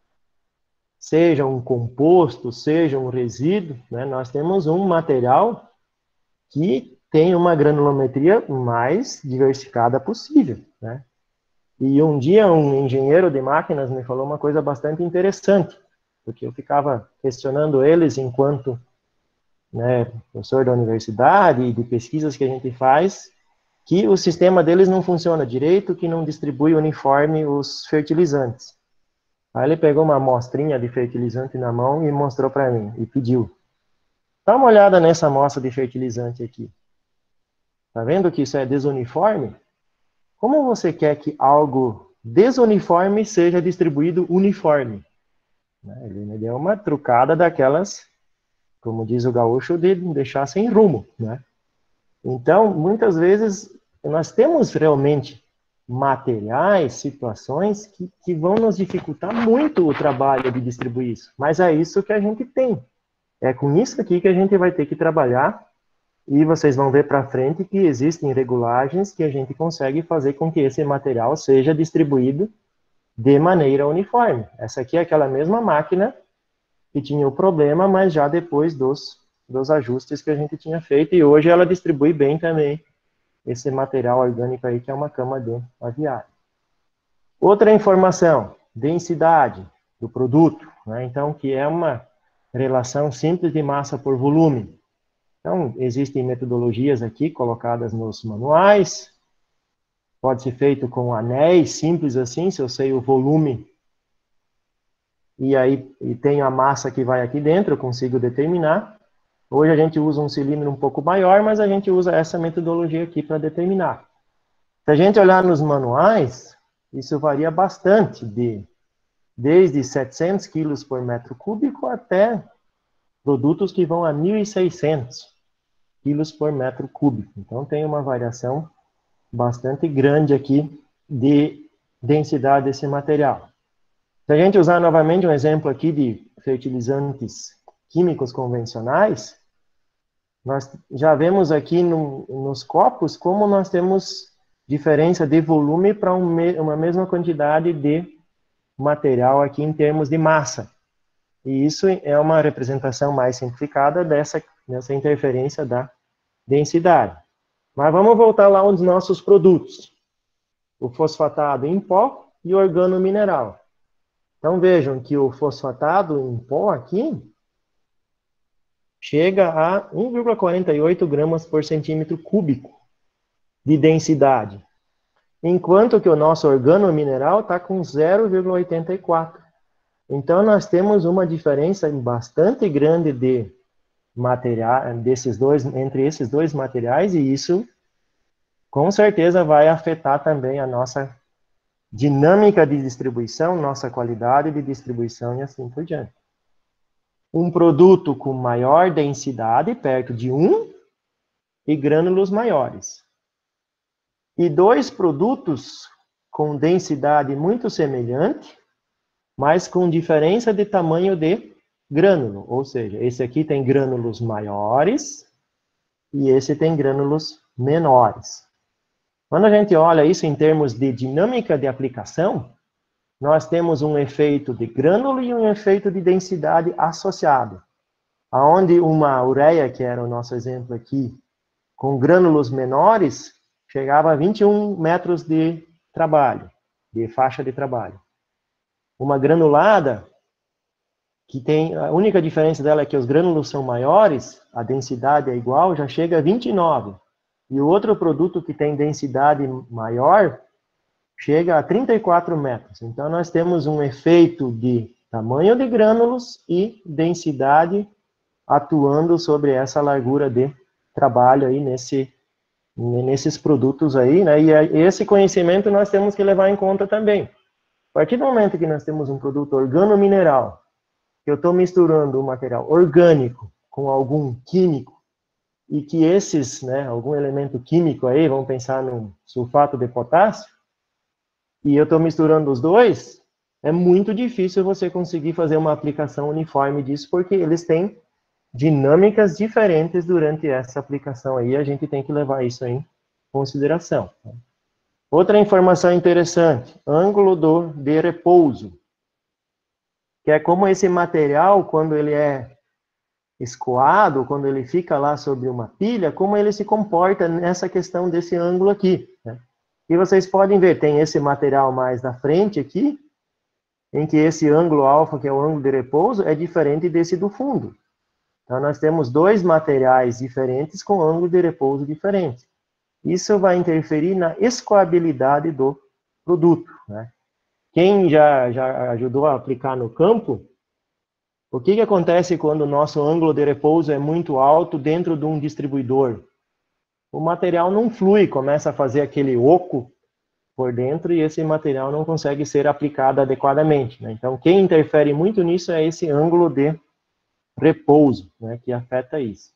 Speaker 1: seja um composto, seja um resíduo, né? Nós temos um material que tem uma granulometria mais diversificada possível, né? E um dia um engenheiro de máquinas me falou uma coisa bastante interessante, porque eu ficava questionando eles enquanto, né, professor da universidade e de pesquisas que a gente faz, que o sistema deles não funciona direito, que não distribui uniforme os fertilizantes. Aí ele pegou uma amostrinha de fertilizante na mão e mostrou para mim, e pediu: dá uma olhada nessa amostra de fertilizante aqui. Tá vendo que isso é desuniforme? Como você quer que algo desuniforme seja distribuído uniforme? Ele me deu uma trucada daquelas, como diz o gaúcho, de deixar sem rumo, né? Então, muitas vezes, nós temos realmente materiais, situações que vão nos dificultar muito o trabalho de distribuir isso. Mas é isso que a gente tem. É com isso aqui que a gente vai ter que trabalhar. E vocês vão ver para frente que existem regulagens que a gente consegue fazer com que esse material seja distribuído de maneira uniforme. Essa aqui é aquela mesma máquina que tinha o problema, mas já depois dos ajustes que a gente tinha feito, e hoje ela distribui bem também esse material orgânico aí, que é uma cama de aviário. Outra informação, densidade do produto, né? Então, que é uma relação simples de massa por volume. Então, existem metodologias aqui colocadas nos manuais, pode ser feito com anéis, simples assim, se eu sei o volume, e tenho a massa que vai aqui dentro, eu consigo determinar. Hoje a gente usa um cilindro um pouco maior, mas a gente usa essa metodologia aqui para determinar. Se a gente olhar nos manuais, isso varia bastante, desde 700 quilos por metro cúbico até produtos que vão a 1.600 quilos por metro cúbico. Então, tem uma variação bastante grande aqui de densidade desse material. Se a gente usar novamente um exemplo aqui de fertilizantes químicos convencionais, nós já vemos aqui nos copos como nós temos diferença de volume para uma mesma quantidade de material aqui em termos de massa. E isso é uma representação mais simplificada dessa interferência da densidade. Mas vamos voltar lá aos nossos produtos. O fosfatado em pó e o organomineral. Então vejam que o fosfatado em pó aqui chega a 1,48 gramas por centímetro cúbico de densidade, enquanto que o nosso organomineral está com 0,84. Então nós temos uma diferença bastante grande de material, entre esses dois materiais, e isso com certeza vai afetar também a nossa dinâmica de distribuição, nossa qualidade de distribuição e assim por diante. Um produto com maior densidade, perto de 1, e grânulos maiores. E dois produtos com densidade muito semelhante, mas com diferença de tamanho de grânulo. Ou seja, esse aqui tem grânulos maiores e esse tem grânulos menores. Quando a gente olha isso em termos de dinâmica de aplicação, nós temos um efeito de grânulo e um efeito de densidade associado. Onde uma ureia, que era o nosso exemplo aqui, com grânulos menores, chegava a 21 metros de trabalho, de faixa de trabalho. Uma granulada, que tem, a única diferença dela é que os grânulos são maiores, a densidade é igual, já chega a 29. E o outro produto que tem densidade maior, chega a 34 metros. Então, nós temos um efeito de tamanho de grânulos e densidade atuando sobre essa largura de trabalho aí nesses produtos aí, né? E esse conhecimento nós temos que levar em conta também. A partir do momento que nós temos um produto organomineral, que eu estou misturando um material orgânico com algum químico, e que esses, né, algum elemento químico aí, vamos pensar no sulfato de potássio, e eu estou misturando os dois, é muito difícil você conseguir fazer uma aplicação uniforme disso, porque eles têm dinâmicas diferentes durante essa aplicação aí, a gente tem que levar isso em consideração. Outra informação interessante, ângulo de repouso, que é como esse material, quando ele é escoado, quando ele fica lá sobre uma pilha, como ele se comporta nessa questão desse ângulo aqui, né? E vocês podem ver, tem esse material mais da frente aqui, em que esse ângulo alfa, que é o ângulo de repouso, é diferente desse do fundo. Então, nós temos dois materiais diferentes com ângulo de repouso diferente. Isso vai interferir na escoabilidade do produto, né? Quem já ajudou a aplicar no campo, o que acontece quando o nosso ângulo de repouso é muito alto dentro de um distribuidor? O material não flui, começa a fazer aquele oco por dentro e esse material não consegue ser aplicado adequadamente, né? Então, quem interfere muito nisso é esse ângulo de repouso, né, que afeta isso.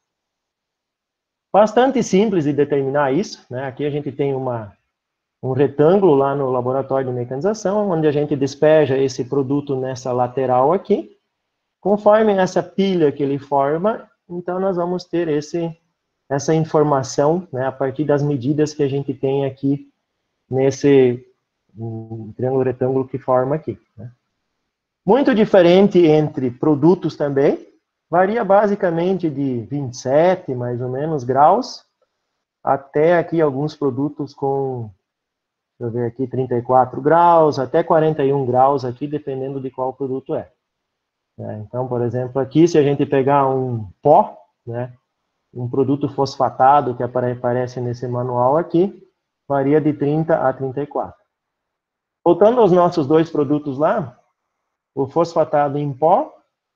Speaker 1: Bastante simples de determinar isso, né? Aqui a gente tem um retângulo lá no laboratório de mecanização, onde a gente despeja esse produto nessa lateral aqui. Conforme essa pilha que ele forma, então nós vamos ter essa informação, né, a partir das medidas que a gente tem aqui nesse triângulo retângulo que forma aqui, né? Muito diferente entre produtos também, varia basicamente de 27, mais ou menos, graus, até aqui alguns produtos com, deixa eu ver aqui, 34 graus, até 41 graus aqui, dependendo de qual produto é. Então, por exemplo, aqui, se a gente pegar um pó, né, um produto fosfatado que aparece nesse manual aqui, varia de 30 a 34. Voltando aos nossos dois produtos lá, o fosfatado em pó,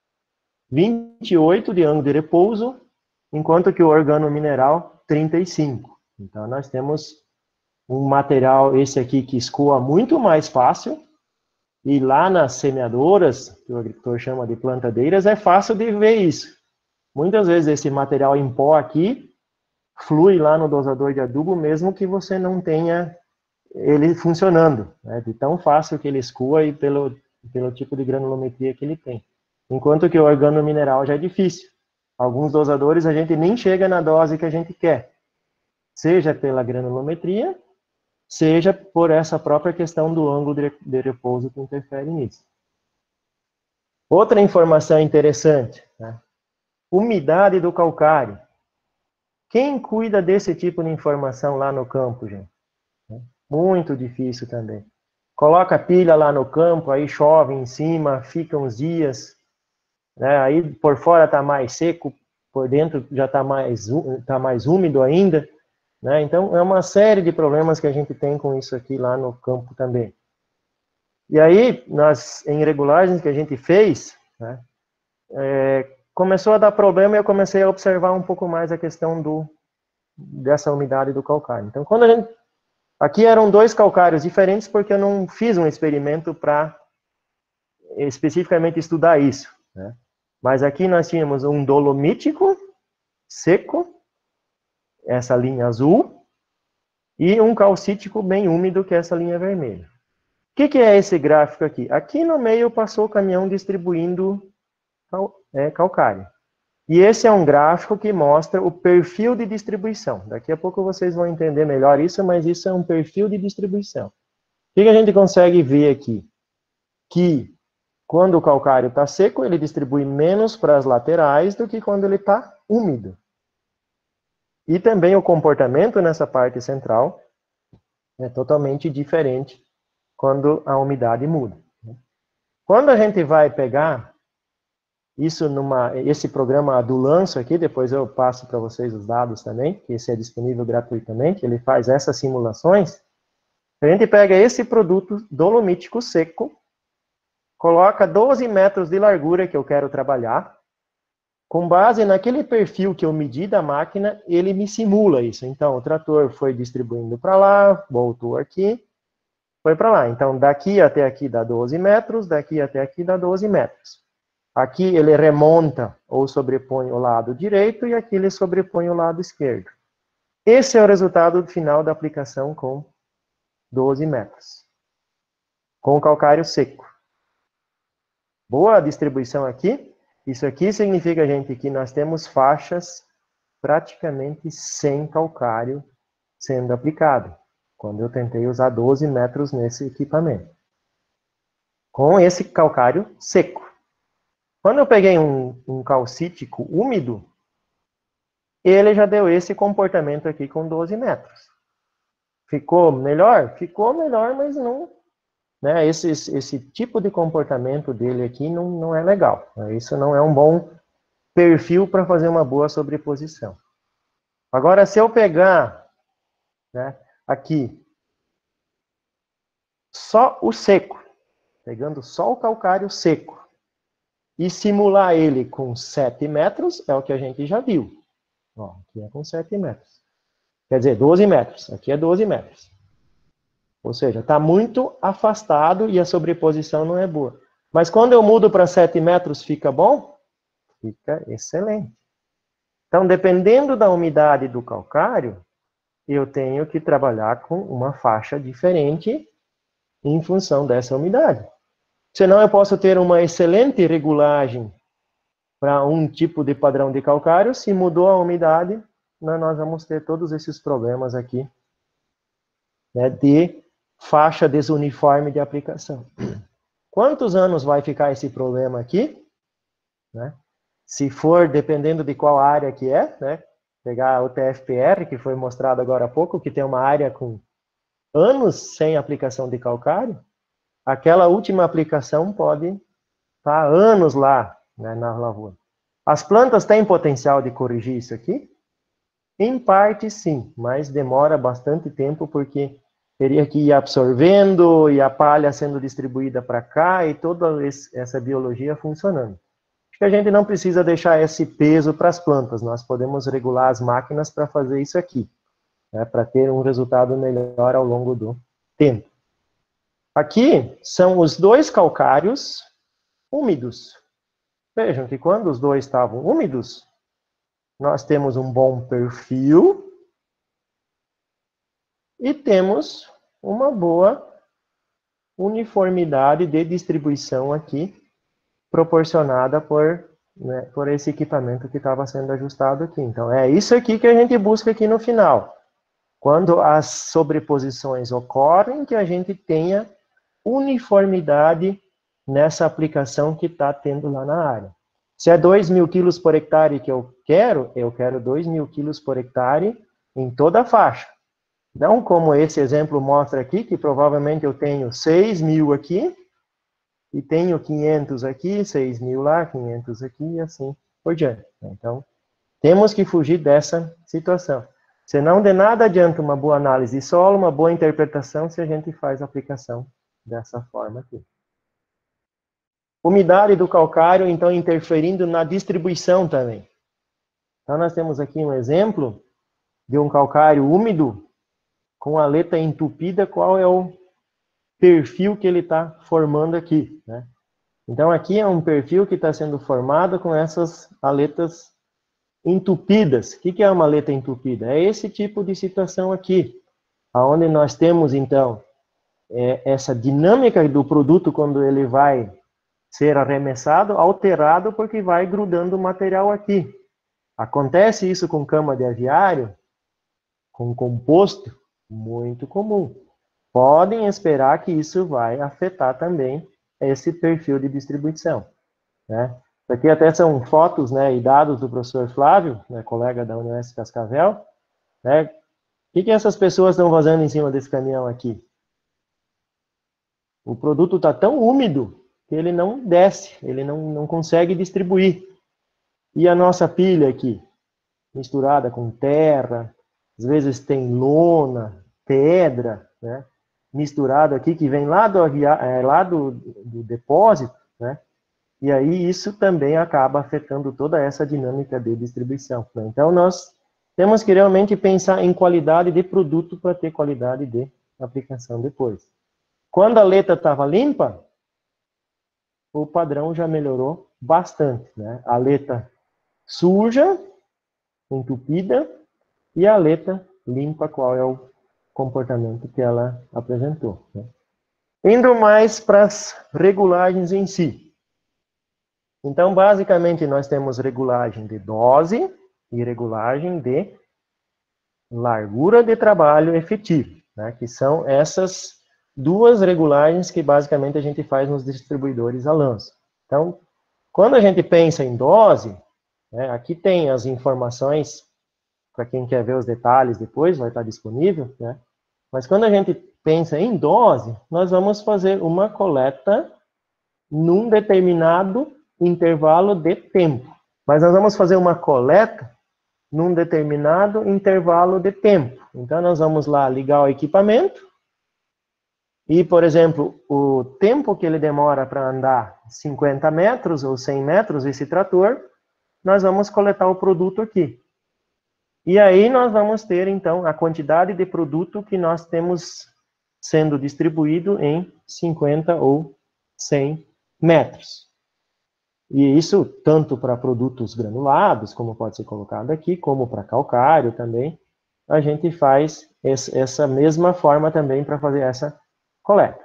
Speaker 1: 28 de ângulo de repouso, enquanto que o organomineral, 35. Então, nós temos um material, esse aqui, que escoa muito mais fácil, e lá nas semeadoras, que o agricultor chama de plantadeiras, é fácil de ver isso. Muitas vezes esse material em pó aqui flui lá no dosador de adubo, mesmo que você não tenha ele funcionando, né? De tão fácil que ele escoa e pelo tipo de granulometria que ele tem. Enquanto que o organomineral já é difícil. Alguns dosadores a gente nem chega na dose que a gente quer. Seja pela granulometria, seja por essa própria questão do ângulo de repouso que interfere nisso. Outra informação interessante, né? Umidade do calcário. Quem cuida desse tipo de informação lá no campo, gente? Muito difícil também. Coloca pilha lá no campo, aí chove em cima, fica uns dias, né? Aí por fora está mais seco, por dentro já está mais úmido ainda, né? Então é uma série de problemas que a gente tem com isso aqui lá no campo também. E aí, nas irregulagens que a gente fez, né, começou a dar problema e eu comecei a observar um pouco mais a questão dessa umidade do calcário. Então, aqui eram 2 calcários diferentes porque eu não fiz um experimento para especificamente estudar isso, né? Mas aqui nós tínhamos um dolomítico seco, essa linha azul, e um calcítico bem úmido, que é essa linha vermelha. O que é esse gráfico aqui? Aqui no meio passou o caminhão distribuindo calcário. E esse é um gráfico que mostra o perfil de distribuição. Daqui a pouco vocês vão entender melhor isso, mas isso é um perfil de distribuição. O que a gente consegue ver aqui? Que quando o calcário está seco, ele distribui menos para as laterais do que quando ele está úmido. E também o comportamento nessa parte central é totalmente diferente quando a umidade muda. Quando a gente vai pegar isso esse programa do Lanço aqui, depois eu passo para vocês os dados também, que esse é disponível gratuitamente, ele faz essas simulações. A gente pega esse produto dolomítico seco, coloca 12 metros de largura que eu quero trabalhar, com base naquele perfil que eu medi da máquina, ele me simula isso. Então, o trator foi distribuindo para lá, voltou aqui, foi para lá. Então, daqui até aqui dá 12 metros, daqui até aqui dá 12 metros. Aqui ele remonta ou sobrepõe o lado direito e aqui ele sobrepõe o lado esquerdo. Esse é o resultado final da aplicação com 12 metros. Com o calcário seco. Boa distribuição aqui. Isso aqui significa, gente, que nós temos faixas praticamente sem calcário sendo aplicado, quando eu tentei usar 12 metros nesse equipamento. Com esse calcário seco. Quando eu peguei um calcítico úmido, ele já deu esse comportamento aqui com 12 metros. Ficou melhor? Ficou melhor, mas não... Né, esse tipo de comportamento dele aqui não é legal. Isso não é um bom perfil para fazer uma boa sobreposição. Agora, se eu pegar, né, aqui só o seco, pegando só o calcário seco, e simular ele com 7 metros, é o que a gente já viu. Ó, aqui é com 7 metros. Quer dizer, 12 metros. Aqui é 12 metros. Ou seja, está muito afastado e a sobreposição não é boa. Mas quando eu mudo para 7 metros, fica bom? Fica excelente. Então, dependendo da umidade do calcário, eu tenho que trabalhar com uma faixa diferente em função dessa umidade. Senão eu posso ter uma excelente regulagem para um tipo de padrão de calcário. Se mudou a umidade, nós vamos ter todos esses problemas aqui, né, de faixa desuniforme de aplicação. Quantos anos vai ficar esse problema aqui? Né? Se for, dependendo de qual área que é, né? Pegar o TFPR, que foi mostrado agora há pouco, que tem uma área com anos sem aplicação de calcário, aquela última aplicação pode estar anos lá, né, na lavoura. As plantas têm potencial de corrigir isso aqui? Em parte, sim, mas demora bastante tempo, porque teria que ir absorvendo e a palha sendo distribuída para cá e toda essa biologia funcionando. Acho que a gente não precisa deixar esse peso para as plantas, nós podemos regular as máquinas para fazer isso aqui, né, para ter um resultado melhor ao longo do tempo. Aqui são os 2 calcários úmidos. Vejam que quando os 2 estavam úmidos, nós temos um bom perfil e temos uma boa uniformidade de distribuição aqui, proporcionada por esse equipamento que estava sendo ajustado aqui. Então, é isso aqui que a gente busca aqui no final. Quando as sobreposições ocorrem, que a gente tenha uniformidade nessa aplicação que está tendo lá na área. Se é 2.000 quilos por hectare que eu quero 2.000 quilos por hectare em toda a faixa. Não como esse exemplo mostra aqui, que provavelmente eu tenho 6.000 aqui, e tenho 500 aqui, 6.000 lá, 500 aqui, e assim por diante. Então, temos que fugir dessa situação. Senão, de nada adianta uma boa análise de solo, uma boa interpretação, se a gente faz a aplicação dessa forma aqui. Umidade do calcário, então, interferindo na distribuição também. Então, nós temos aqui um exemplo de um calcário úmido com a aleta entupida, qual é o perfil que ele está formando aqui, né? Então, aqui é um perfil que está sendo formado com essas aletas entupidas. O que é uma aleta entupida? É esse tipo de situação aqui, onde nós temos, então, essa dinâmica do produto quando ele vai ser arremessado, alterado, porque vai grudando o material aqui. Acontece isso com cama de aviário, com composto, muito comum. Podem esperar que isso vai afetar também esse perfil de distribuição, né? Aqui até são fotos, né, e dados do professor Flávio, né, colega da Unesp Cascavel, né? O que essas pessoas estão fazendo em cima desse caminhão aqui? O produto está tão úmido que ele não desce, ele não consegue distribuir. E a nossa pilha aqui, misturada com terra, às vezes tem lona, pedra, né, misturado aqui, que vem lá do depósito, né? E aí isso também acaba afetando toda essa dinâmica de distribuição, né? Então nós temos que realmente pensar em qualidade de produto para ter qualidade de aplicação depois. Quando a aleta estava limpa, o padrão já melhorou bastante, né? A aleta suja, entupida, e a aleta limpa, qual é o comportamento que ela apresentou, né? Indo mais para as regulagens em si. Então, basicamente, nós temos regulagem de dose e regulagem de largura de trabalho efetivo, né? Que são essas duas regulagens que basicamente a gente faz nos distribuidores a lanço. Então, quando a gente pensa em dose, né, aqui tem as informações, para quem quer ver os detalhes depois, vai estar disponível, né? Mas quando a gente pensa em dose, nós vamos fazer uma coleta num determinado intervalo de tempo. Mas nós vamos fazer uma coleta num determinado intervalo de tempo. Então, nós vamos lá ligar o equipamento e, por exemplo, o tempo que ele demora para andar 50 metros ou 100 metros, esse trator, nós vamos coletar o produto aqui. E aí nós vamos ter, então, a quantidade de produto que nós temos sendo distribuído em 50 ou 100 metros. E isso tanto para produtos granulados, como pode ser colocado aqui, como para calcário também, a gente faz essa mesma forma também para fazer essa coleta.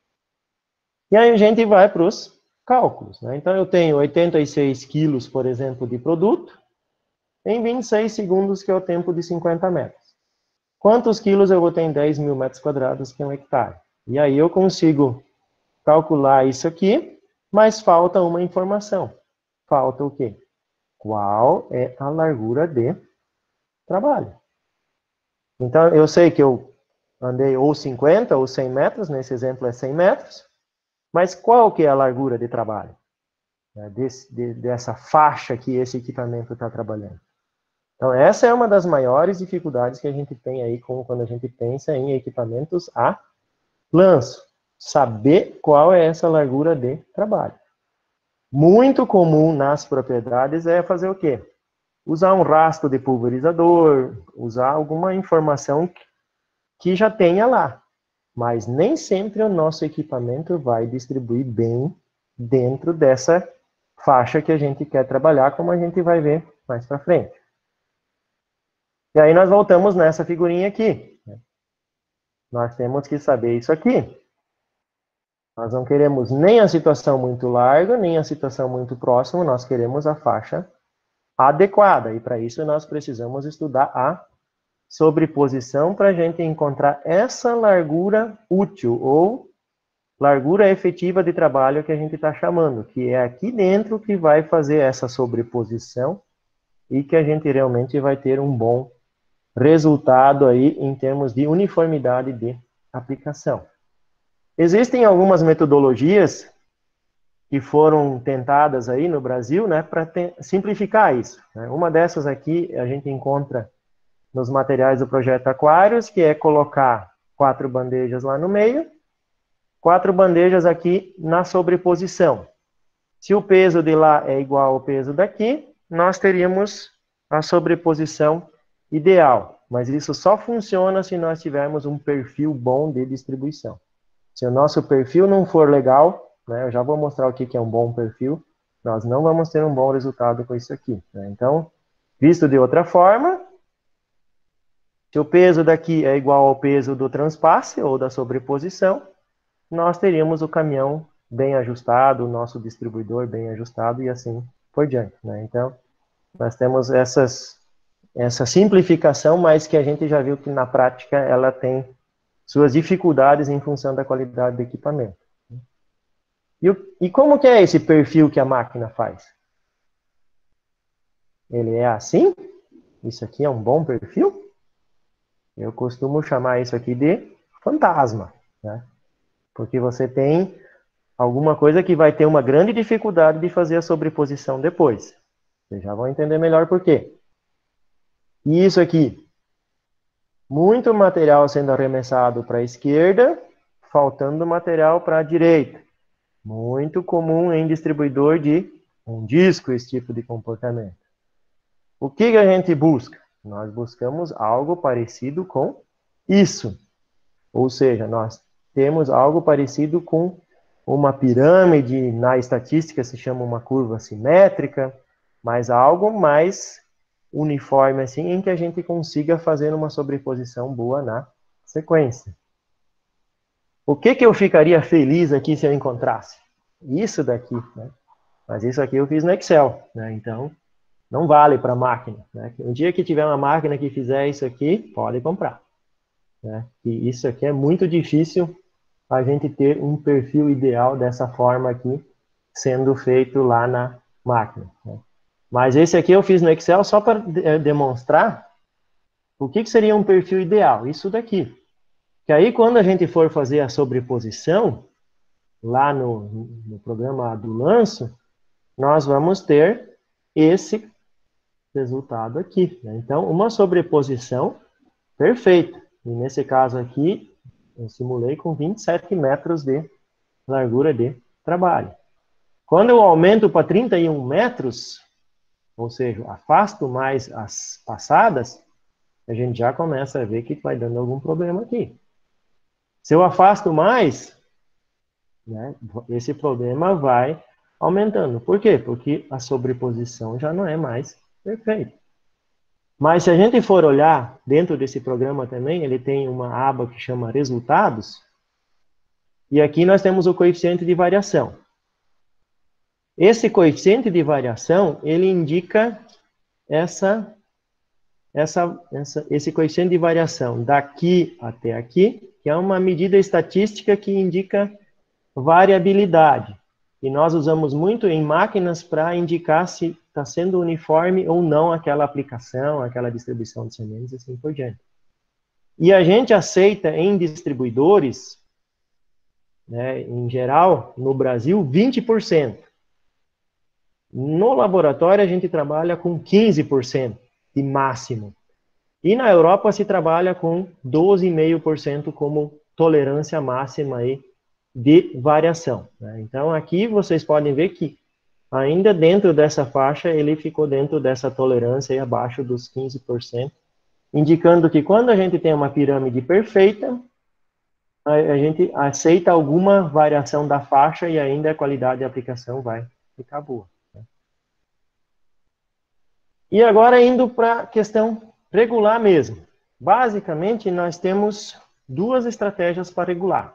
Speaker 1: E aí a gente vai para os cálculos, né? Então eu tenho 86 quilos, por exemplo, de produto, em 26 segundos, que é o tempo de 50 metros. Quantos quilos eu vou ter em 10.000 metros quadrados, que é um hectare? E aí eu consigo calcular isso aqui, mas falta uma informação. Falta o quê? Qual é a largura de trabalho? Então, eu sei que eu andei ou 50 ou 100 metros, nesse exemplo é 100 metros, mas qual que é a largura de trabalho? Dessa faixa que esse equipamento está trabalhando. Então, essa é uma das maiores dificuldades que a gente tem aí quando a gente pensa em equipamentos a lanço. Saber qual é essa largura de trabalho. Muito comum nas propriedades é fazer o quê? Usar um rastro de pulverizador, usar alguma informação que já tenha lá. Mas nem sempre o nosso equipamento vai distribuir bem dentro dessa faixa que a gente quer trabalhar, como a gente vai ver mais para frente. E aí nós voltamos nessa figurinha aqui. Nós temos que saber isso aqui. Nós não queremos nem a situação muito larga, nem a situação muito próxima, nós queremos a faixa adequada. E para isso nós precisamos estudar a sobreposição para a gente encontrar essa largura útil, ou largura efetiva de trabalho que a gente está chamando, que é aqui dentro que vai fazer essa sobreposição e que a gente realmente vai ter um bom resultado aí em termos de uniformidade de aplicação. Existem algumas metodologias que foram tentadas aí no Brasil, né, para simplificar isso, né? Uma dessas aqui a gente encontra nos materiais do projeto Aquários, que é colocar 4 bandejas lá no meio, 4 bandejas aqui na sobreposição. Se o peso de lá é igual ao peso daqui, nós teríamos a sobreposição ideal. Mas isso só funciona se nós tivermos um perfil bom de distribuição. Se o nosso perfil não for legal, né, eu já vou mostrar o que é um bom perfil, nós não vamos ter um bom resultado com isso aqui, né? Então, visto de outra forma, se o peso daqui é igual ao peso do transpasse ou da sobreposição, nós teríamos o caminhão bem ajustado, o nosso distribuidor bem ajustado e assim por diante, né? Então, nós temos essa simplificação, mas que a gente já viu que na prática ela tem suas dificuldades em função da qualidade do equipamento. E como que é esse perfil que a máquina faz? Ele é assim? Isso aqui é um bom perfil? Eu costumo chamar isso aqui de fantasma, né? Porque você tem alguma coisa que vai ter uma grande dificuldade de fazer a sobreposição depois. Vocês já vão entender melhor por quê. E isso aqui, muito material sendo arremessado para a esquerda, faltando material para a direita. Muito comum em distribuidor de um disco esse tipo de comportamento. O que a gente busca? Nós buscamos algo parecido com isso. Ou seja, nós temos algo parecido com uma pirâmide, na estatística se chama uma curva simétrica, mas algo mais uniforme assim, em que a gente consiga fazer uma sobreposição boa na sequência. O que eu ficaria feliz aqui se eu encontrasse? Isso daqui, né? Mas isso aqui eu fiz no Excel, né? Então, não vale para máquina, né? Um dia que tiver uma máquina que fizer isso aqui, pode comprar, né? E isso aqui é muito difícil a gente ter um perfil ideal dessa forma aqui, sendo feito lá na máquina, né? Mas esse aqui eu fiz no Excel só para demonstrar o que seria um perfil ideal, isso daqui. Que aí quando a gente for fazer a sobreposição, lá no programa do lanço, nós vamos ter esse resultado aqui, né? Então, uma sobreposição perfeita. E nesse caso aqui, eu simulei com 27 metros de largura de trabalho. Quando eu aumento para 31 metros, ou seja, afasto mais as passadas, a gente já começa a ver que vai dando algum problema aqui. Se eu afasto mais, né, esse problema vai aumentando. Por quê? Porque a sobreposição já não é mais perfeita. Mas se a gente for olhar dentro desse programa também, ele tem uma aba que chama resultados, e aqui nós temos o coeficiente de variação. Esse coeficiente de variação, ele indica esse coeficiente de variação daqui até aqui, que é uma medida estatística que indica variabilidade. E nós usamos muito em máquinas para indicar se está sendo uniforme ou não aquela aplicação, aquela distribuição de sementes e assim por diante. E a gente aceita em distribuidores, né, em geral, no Brasil, 20%. No laboratório, a gente trabalha com 15% de máximo. E na Europa se trabalha com 12,5% como tolerância máxima aí de variação, né? Então, aqui vocês podem ver que ainda dentro dessa faixa, ele ficou dentro dessa tolerância e abaixo dos 15%, indicando que quando a gente tem uma pirâmide perfeita, a gente aceita alguma variação da faixa e ainda a qualidade de aplicação vai ficar boa, né? E agora indo para a questão regular mesmo. Basicamente, nós temos duas estratégias para regular.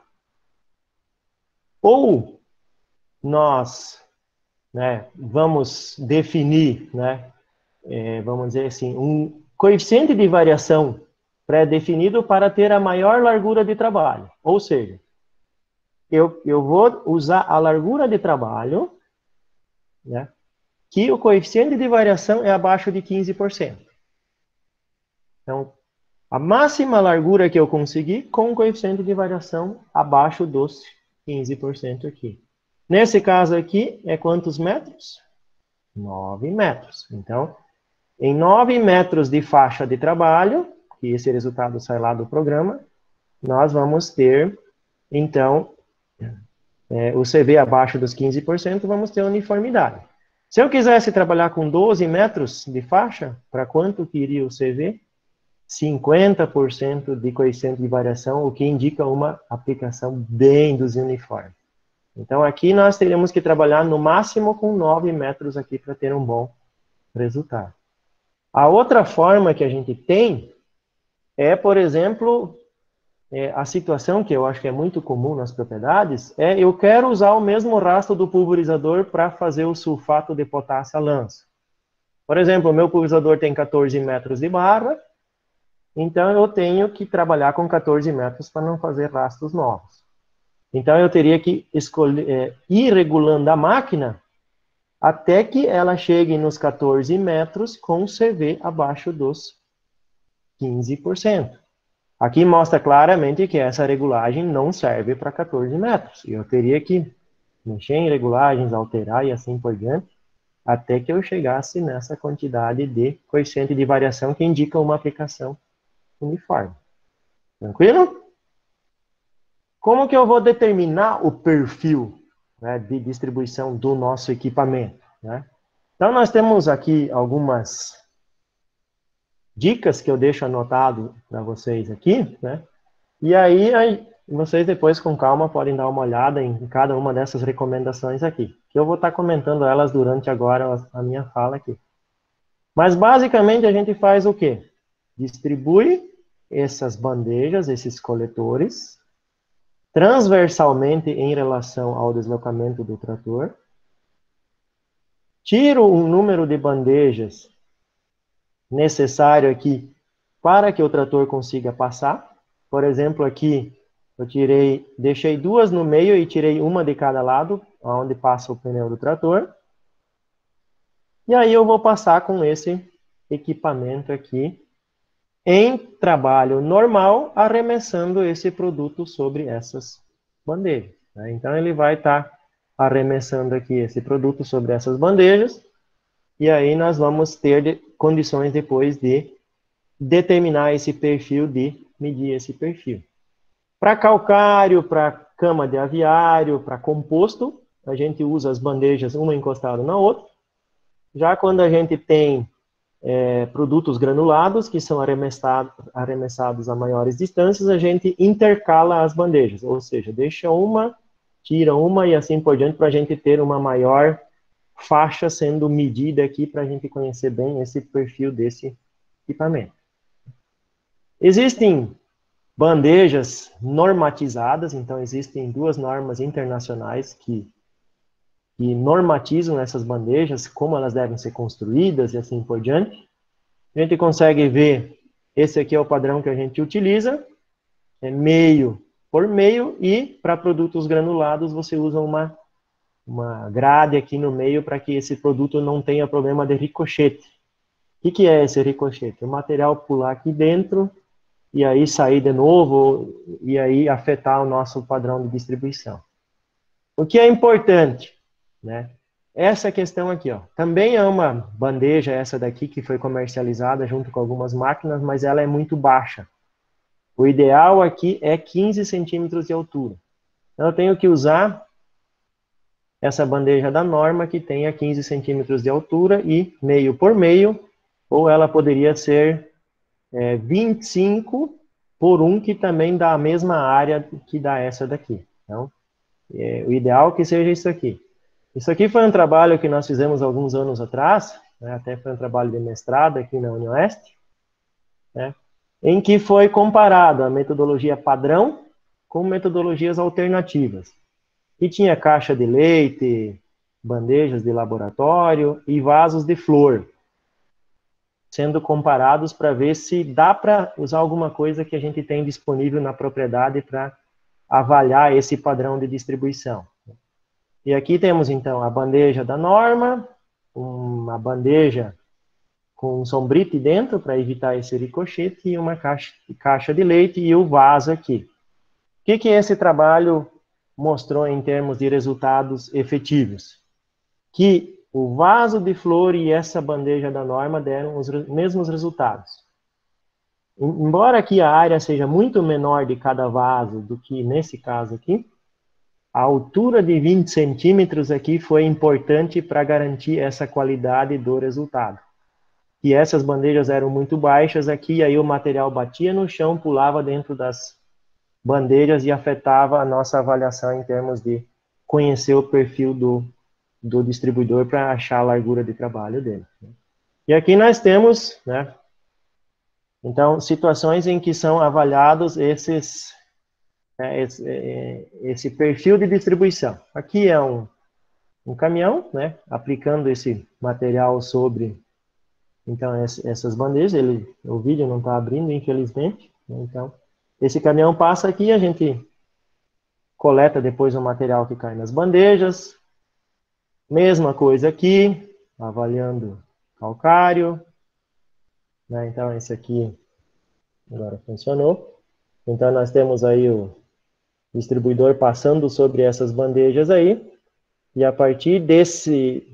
Speaker 1: Ou nós, né, vamos definir, né, vamos dizer assim, um coeficiente de variação pré-definido para ter a maior largura de trabalho. Ou seja, eu vou usar a largura de trabalho, né, que o coeficiente de variação é abaixo de 15%. Então, a máxima largura que eu conseguir com o coeficiente de variação abaixo dos 15% aqui. Nesse caso aqui, é quantos metros? 9 metros. Então, em 9 metros de faixa de trabalho, que esse resultado sai lá do programa, nós vamos ter, então, o CV abaixo dos 15%, vamos ter uniformidade. Se eu quisesse trabalhar com 12 metros de faixa, para quanto que iria o CV? 50% de coeficiente de variação, o que indica uma aplicação bem desuniforme. Então, aqui nós teríamos que trabalhar no máximo com 9 metros aqui para ter um bom resultado. A outra forma que a gente tem é, por exemplo, a situação que eu acho que é muito comum nas propriedades, eu quero usar o mesmo rastro do pulverizador para fazer o sulfato de potássio a lanço. Por exemplo, o meu pulverizador tem 14 metros de barra, então eu tenho que trabalhar com 14 metros para não fazer rastros novos. Então eu teria que ir regulando a máquina até que ela chegue nos 14 metros com CV abaixo dos 15%. Aqui mostra claramente que essa regulagem não serve para 14 metros. Eu teria que mexer em regulagens, alterar e assim por diante, até que eu chegasse nessa quantidade de coeficiente de variação que indica uma aplicação uniforme. Tranquilo? Como que eu vou determinar o perfil, né, de distribuição do nosso equipamento, né? Então, nós temos aqui algumas dicas que eu deixo anotado para vocês aqui, né? E aí, vocês depois, com calma, podem dar uma olhada em cada uma dessas recomendações aqui, que eu vou estar comentando elas durante agora a minha fala aqui. Mas, basicamente, a gente faz o quê? Distribui essas bandejas, esses coletores, transversalmente em relação ao deslocamento do trator. Tiro um número de bandejas necessário aqui para que o trator consiga passar. Por exemplo, aqui eu deixei duas no meio e tirei uma de cada lado, onde passa o pneu do trator. E aí eu vou passar com esse equipamento aqui em trabalho normal, arremessando esse produto sobre essas bandejas, né? Então, ele vai estar arremessando aqui esse produto sobre essas bandejas, e aí nós vamos ter condições depois de determinar esse perfil, de medir esse perfil. Para calcário, para cama de aviário, para composto, a gente usa as bandejas uma encostada na outra. Já quando a gente tem produtos granulados, que são arremessados a maiores distâncias, a gente intercala as bandejas, ou seja, deixa uma, tira uma e assim por diante, para a gente ter uma maior faixa sendo medida aqui, para a gente conhecer bem esse perfil desse equipamento. Existem bandejas normatizadas, então existem duas normas internacionais que normatizam essas bandejas, como elas devem ser construídas e assim por diante. A gente consegue ver, esse aqui é o padrão que a gente utiliza, é meio por meio, e para produtos granulados você usa uma grade aqui no meio para que esse produto não tenha problema de ricochete. O que é esse ricochete? O material pular aqui dentro e aí sair de novo e aí afetar o nosso padrão de distribuição. O que é importante, né? Essa questão aqui, ó, também é uma bandeja, essa daqui, que foi comercializada junto com algumas máquinas, mas ela é muito baixa. O ideal aqui é 15 centímetros de altura. Então, eu tenho que usar essa bandeja da norma, que tenha 15 centímetros de altura e meio por meio, ou ela poderia ser 25 por 1, que também dá a mesma área que dá essa daqui. Então, o ideal é que seja isso aqui. Isso aqui foi um trabalho que nós fizemos alguns anos atrás, né, até foi um trabalho de mestrado aqui na UniOeste, né, em que foi comparado a metodologia padrão com metodologias alternativas. E tinha caixa de leite, bandejas de laboratório e vasos de flor. sendo comparados para ver se dá para usar alguma coisa que a gente tem disponível na propriedade para avaliar esse padrão de distribuição. E aqui temos, então, a bandeja da norma, uma bandeja com um sombrite dentro para evitar esse ricochete e uma caixa de leite e o vaso aqui. O que esse trabalho mostrou em termos de resultados efetivos? Que o vaso de flor e essa bandeja da norma deram os mesmos resultados. Embora aqui a área seja muito menor de cada vaso do que nesse caso aqui, a altura de 20 centímetros aqui foi importante para garantir essa qualidade do resultado. E essas bandejas eram muito baixas aqui, aí o material batia no chão, pulava dentro das bandejas e afetava a nossa avaliação em termos de conhecer o perfil do distribuidor para achar a largura de trabalho dele. E aqui nós temos, né, então, situações em que são avaliados esse perfil de distribuição. Aqui é um caminhão, né, aplicando esse material sobre, então, essas bandejas. O vídeo não está abrindo, infelizmente. Então, esse caminhão passa aqui, a gente coleta depois o material que cai nas bandejas. Mesma coisa aqui, avaliando calcário. Né? Então, esse aqui agora funcionou. Então, nós temos aí o distribuidor passando sobre essas bandejas aí. E a partir desse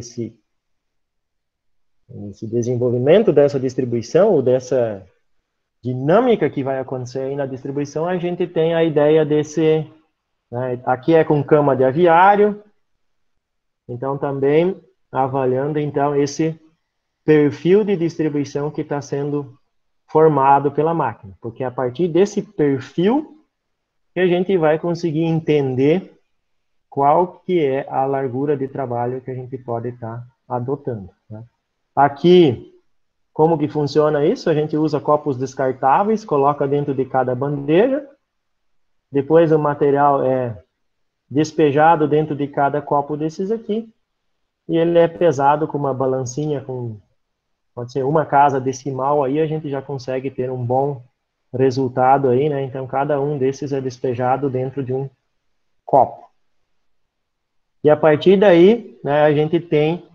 Speaker 1: desenvolvimento dessa distribuição, ou dessa dinâmica que vai acontecer aí na distribuição, a gente tem a ideia desse... Né? Aqui é com cama de aviário. Então, também avaliando, então, esse perfil de distribuição que está sendo formado pela máquina. Porque é a partir desse perfil que a gente vai conseguir entender qual que é a largura de trabalho que a gente pode estar adotando. Né? Aqui, como que funciona isso? A gente usa copos descartáveis, coloca dentro de cada bandeja, depois o material é despejado dentro de cada copo desses aqui, e ele é pesado com uma balancinha, pode ser uma casa decimal, aí a gente já consegue ter um bom resultado aí, né? Então, cada um desses é despejado dentro de um copo. E a partir daí, né, a gente tem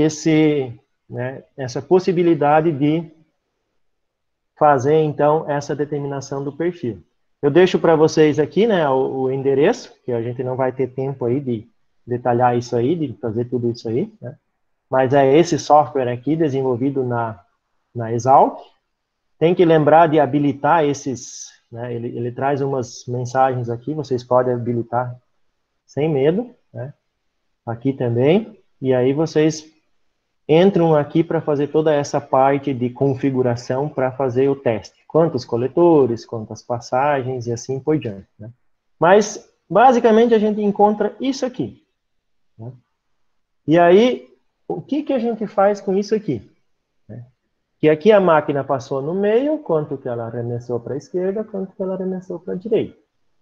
Speaker 1: essa possibilidade de fazer, então, essa determinação do perfil. Eu deixo para vocês aqui, né, o endereço, que a gente não vai ter tempo aí de detalhar isso aí, de fazer tudo isso aí, né? Mas é esse software aqui, desenvolvido na Exalc. Tem que lembrar de habilitar esses, né, ele traz umas mensagens aqui, vocês podem habilitar sem medo, né? Aqui também, e aí vocês entram aqui para fazer toda essa parte de configuração para fazer o teste. Quantos coletores, quantas passagens e assim por diante. Né? Mas, basicamente, a gente encontra isso aqui. Né? E aí, o que a gente faz com isso aqui? Né? Que aqui a máquina passou no meio, quanto que ela arremessou para a esquerda, quanto que ela arremessou para a direita.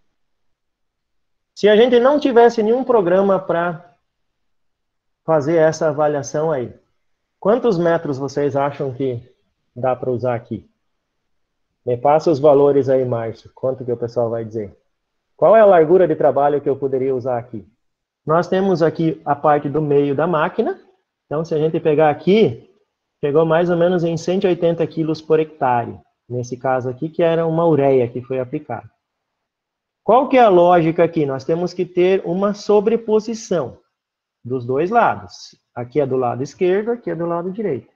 Speaker 1: Se a gente não tivesse nenhum programa para fazer essa avaliação aí, quantos metros vocês acham que dá para usar aqui? Me passa os valores aí, Márcio. Quanto que o pessoal vai dizer? Qual é a largura de trabalho que eu poderia usar aqui? Nós temos aqui a parte do meio da máquina. Então, se a gente pegar aqui, chegou mais ou menos em 180 quilos por hectare. Nesse caso aqui, que era uma ureia que foi aplicada. Qual que é a lógica aqui? Nós temos que ter uma sobreposição dos dois lados. Aqui é do lado esquerdo, aqui é do lado direito.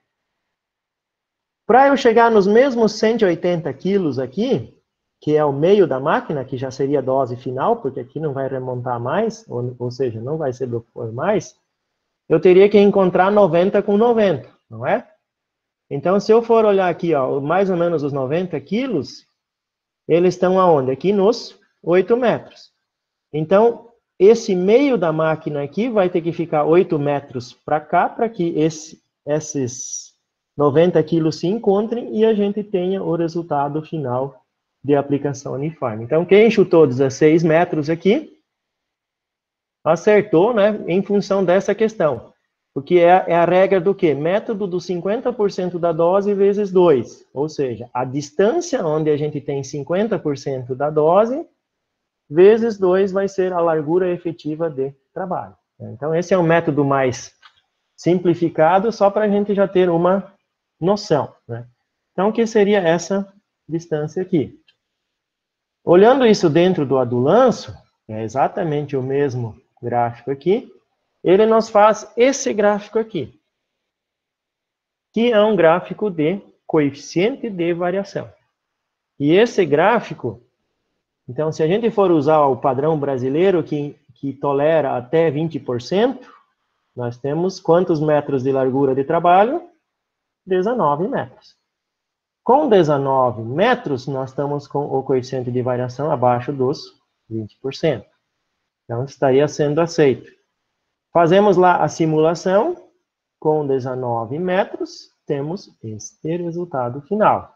Speaker 1: Para eu chegar nos mesmos 180 quilos aqui, que é o meio da máquina, que já seria a dose final, porque aqui não vai remontar mais, ou seja, não vai ser do por mais, eu teria que encontrar 90 com 90, não é? Então, se eu for olhar aqui, ó, mais ou menos os 90 quilos, eles estão aonde? Aqui nos 8 metros. Então, esse meio da máquina aqui vai ter que ficar 8 metros para cá, para que esses 90 quilos se encontrem e a gente tenha o resultado final de aplicação uniforme. Então, quem chutou 16 metros aqui, acertou, né, em função dessa questão. Porque é a regra do quê? Método do 50% da dose vezes 2. Ou seja, a distância onde a gente tem 50% da dose, vezes 2 vai ser a largura efetiva de trabalho. Então, esse é um método mais simplificado, só para a gente já ter uma noção, né? Então, o que seria essa distância aqui? Olhando isso dentro do adulanço, é exatamente o mesmo gráfico aqui, ele nos faz esse gráfico aqui, que é um gráfico de coeficiente de variação. E esse gráfico, então, se a gente for usar o padrão brasileiro, que tolera até 20%, nós temos quantos metros de largura de trabalho? 19 metros. Com 19 metros, nós estamos com o coeficiente de variação abaixo dos 20%. Então, estaria sendo aceito. Fazemos lá a simulação. Com 19 metros, temos este resultado final.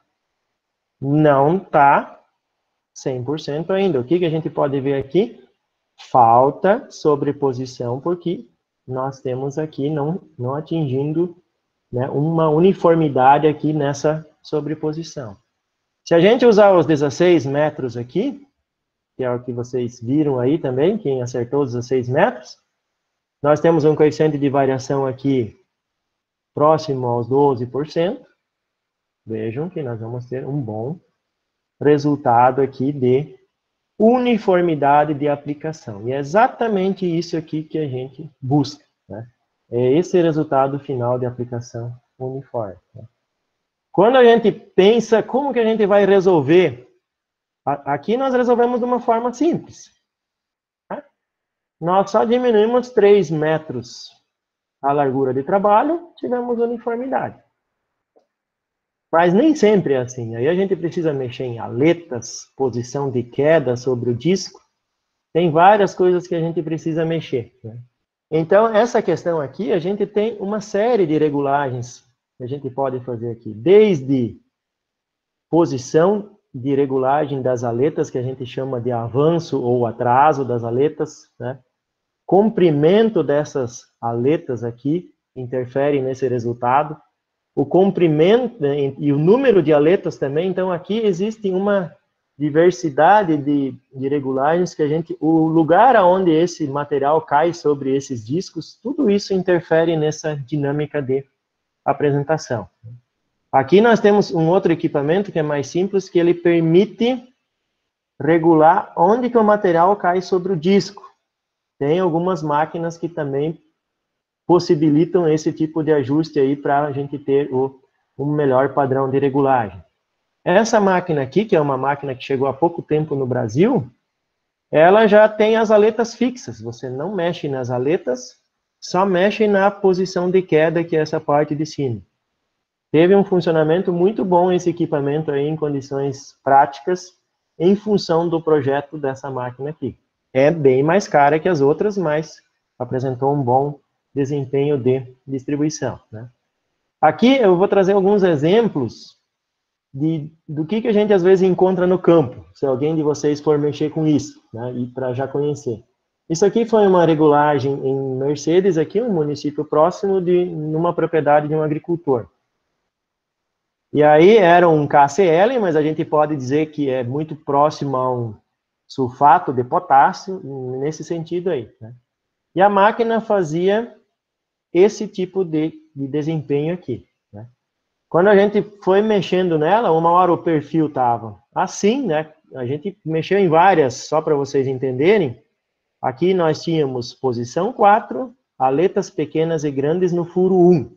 Speaker 1: Não está 100% ainda. O que a gente pode ver aqui? Falta sobreposição, porque nós temos aqui não atingindo, né, uma uniformidade aqui nessa sobreposição. Se a gente usar os 16 metros aqui, que é o que vocês viram aí também, quem acertou os 16 metros, nós temos um coeficiente de variação aqui próximo aos 12%. Vejam que nós vamos ter um bom resultado aqui de uniformidade de aplicação. E é exatamente isso aqui que a gente busca, né? É esse resultado final de aplicação uniforme, né? Quando a gente pensa como que a gente vai resolver, aqui nós resolvemos de uma forma simples, né? Nós só diminuímos 3 metros a largura de trabalho, tivemos uniformidade. Mas nem sempre é assim. Aí a gente precisa mexer em aletas, posição de queda sobre o disco. Tem várias coisas que a gente precisa mexer, né? Então, essa questão aqui, a gente tem uma série de regulagens que a gente pode fazer aqui. Desde posição de regulagem das aletas, que a gente chama de avanço ou atraso das aletas, né? Comprimento dessas aletas aqui interfere nesse resultado. O comprimento, né, e o número de aletas também. Então, aqui existe uma diversidade de regulagens que o lugar aonde esse material cai sobre esses discos, tudo isso interfere nessa dinâmica de apresentação. Aqui nós temos um outro equipamento que é mais simples, que ele permite regular onde que o material cai sobre o disco. Tem algumas máquinas que também possibilitam esse tipo de ajuste aí para a gente ter um melhor padrão de regulagem. Essa máquina aqui, que é uma máquina que chegou há pouco tempo no Brasil, ela já tem as aletas fixas. Você não mexe nas aletas, só mexe na posição de queda, que é essa parte de cima. Teve um funcionamento muito bom esse equipamento aí em condições práticas, em função do projeto dessa máquina aqui. É bem mais cara que as outras, mas apresentou um bom desempenho de distribuição, né? Aqui eu vou trazer alguns exemplos do que a gente às vezes encontra no campo, se alguém de vocês for mexer com isso, né, e para já conhecer. Isso aqui foi uma regulagem em Mercedes, aqui um município próximo numa propriedade de um agricultor. E aí era um KCl, mas a gente pode dizer que é muito próximo a um sulfato de potássio, nesse sentido aí, né? E a máquina fazia esse tipo de desempenho aqui, né? Quando a gente foi mexendo nela, uma hora o perfil estava assim, né? A gente mexeu em várias, só para vocês entenderem. Aqui nós tínhamos posição 4, aletas pequenas e grandes no furo 1.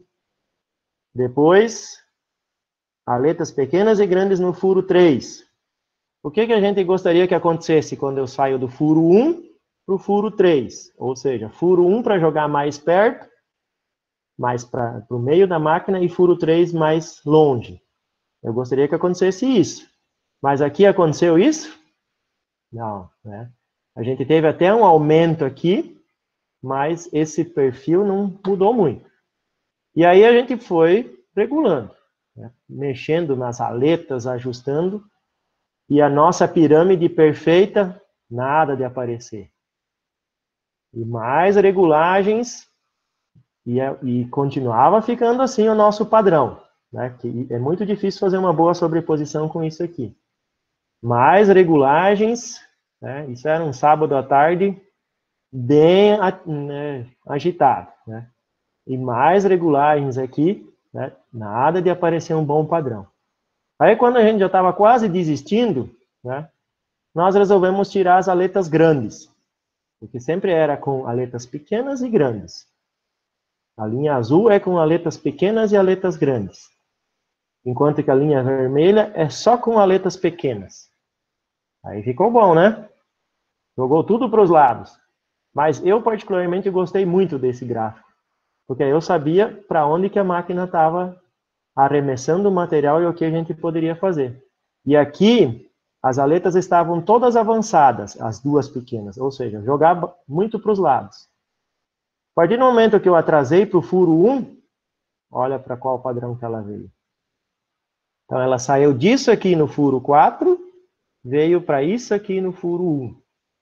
Speaker 1: Depois, aletas pequenas e grandes no furo 3. O que a gente gostaria que acontecesse quando eu saio do furo 1 para o furo 3? Ou seja, furo 1 para jogar mais perto, mais para o meio da máquina, e furo 3 mais longe. Eu gostaria que acontecesse isso. Mas aqui aconteceu isso? Não, né? A gente teve até um aumento aqui, mas esse perfil não mudou muito. E aí a gente foi regulando, né? Mexendo nas aletas, ajustando, e a nossa pirâmide perfeita, nada de aparecer. E mais regulagens, E continuava ficando assim o nosso padrão, né? Que é muito difícil fazer uma boa sobreposição com isso aqui. Mais regulagens, né? Isso era um sábado à tarde, bem agitado, né? E mais regulagens aqui, né? Nada de aparecer um bom padrão. Aí, quando a gente já estava quase desistindo, né? Nós resolvemos tirar as aletas grandes, porque sempre era com aletas pequenas e grandes. A linha azul é com aletas pequenas e aletas grandes, enquanto que a linha vermelha é só com aletas pequenas. Aí ficou bom, né? Jogou tudo para os lados. Mas eu, particularmente, gostei muito desse gráfico, porque eu sabia para onde que a máquina estava arremessando o material e o que a gente poderia fazer. E aqui, as aletas estavam todas avançadas, as duas pequenas, ou seja, jogava muito para os lados. A partir do momento que eu atrasei para o furo 1, olha para qual padrão que ela veio. Então, ela saiu disso aqui no furo 4, veio para isso aqui no furo 1.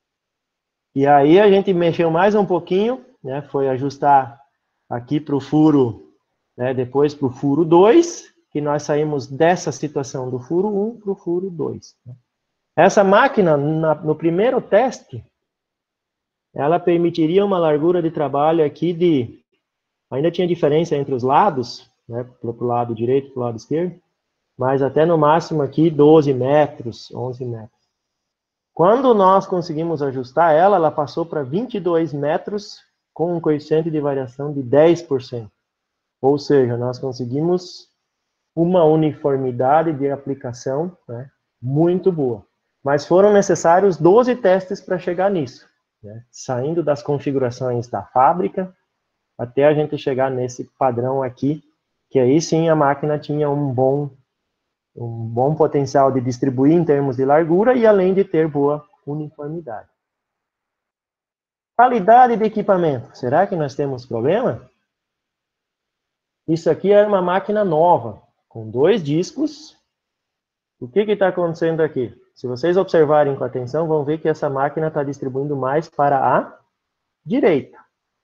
Speaker 1: E aí a gente mexeu mais um pouquinho, né, foi ajustar aqui para o furo, né, depois para o furo 2, que nós saímos dessa situação do furo 1 para o furo 2. Essa máquina, no primeiro teste, ela permitiria uma largura de trabalho aqui de... Ainda tinha diferença entre os lados, né, para o lado direito e para o lado esquerdo, mas até no máximo aqui 12 metros, 11 metros. Quando nós conseguimos ajustar ela, ela passou para 22 metros com um coeficiente de variação de 10%. Ou seja, nós conseguimos uma uniformidade de aplicação, né, muito boa. Mas foram necessários 12 testes para chegar nisso, né, saindo das configurações da fábrica até a gente chegar nesse padrão aqui, que aí sim a máquina tinha um bom potencial de distribuir em termos de largura e além de ter boa uniformidade. Qualidade de equipamento. Será que nós temos problema? Isso aqui é uma máquina nova, com 2 discos. O que está acontecendo aqui? Se vocês observarem com atenção, vão ver que essa máquina está distribuindo mais para a direita.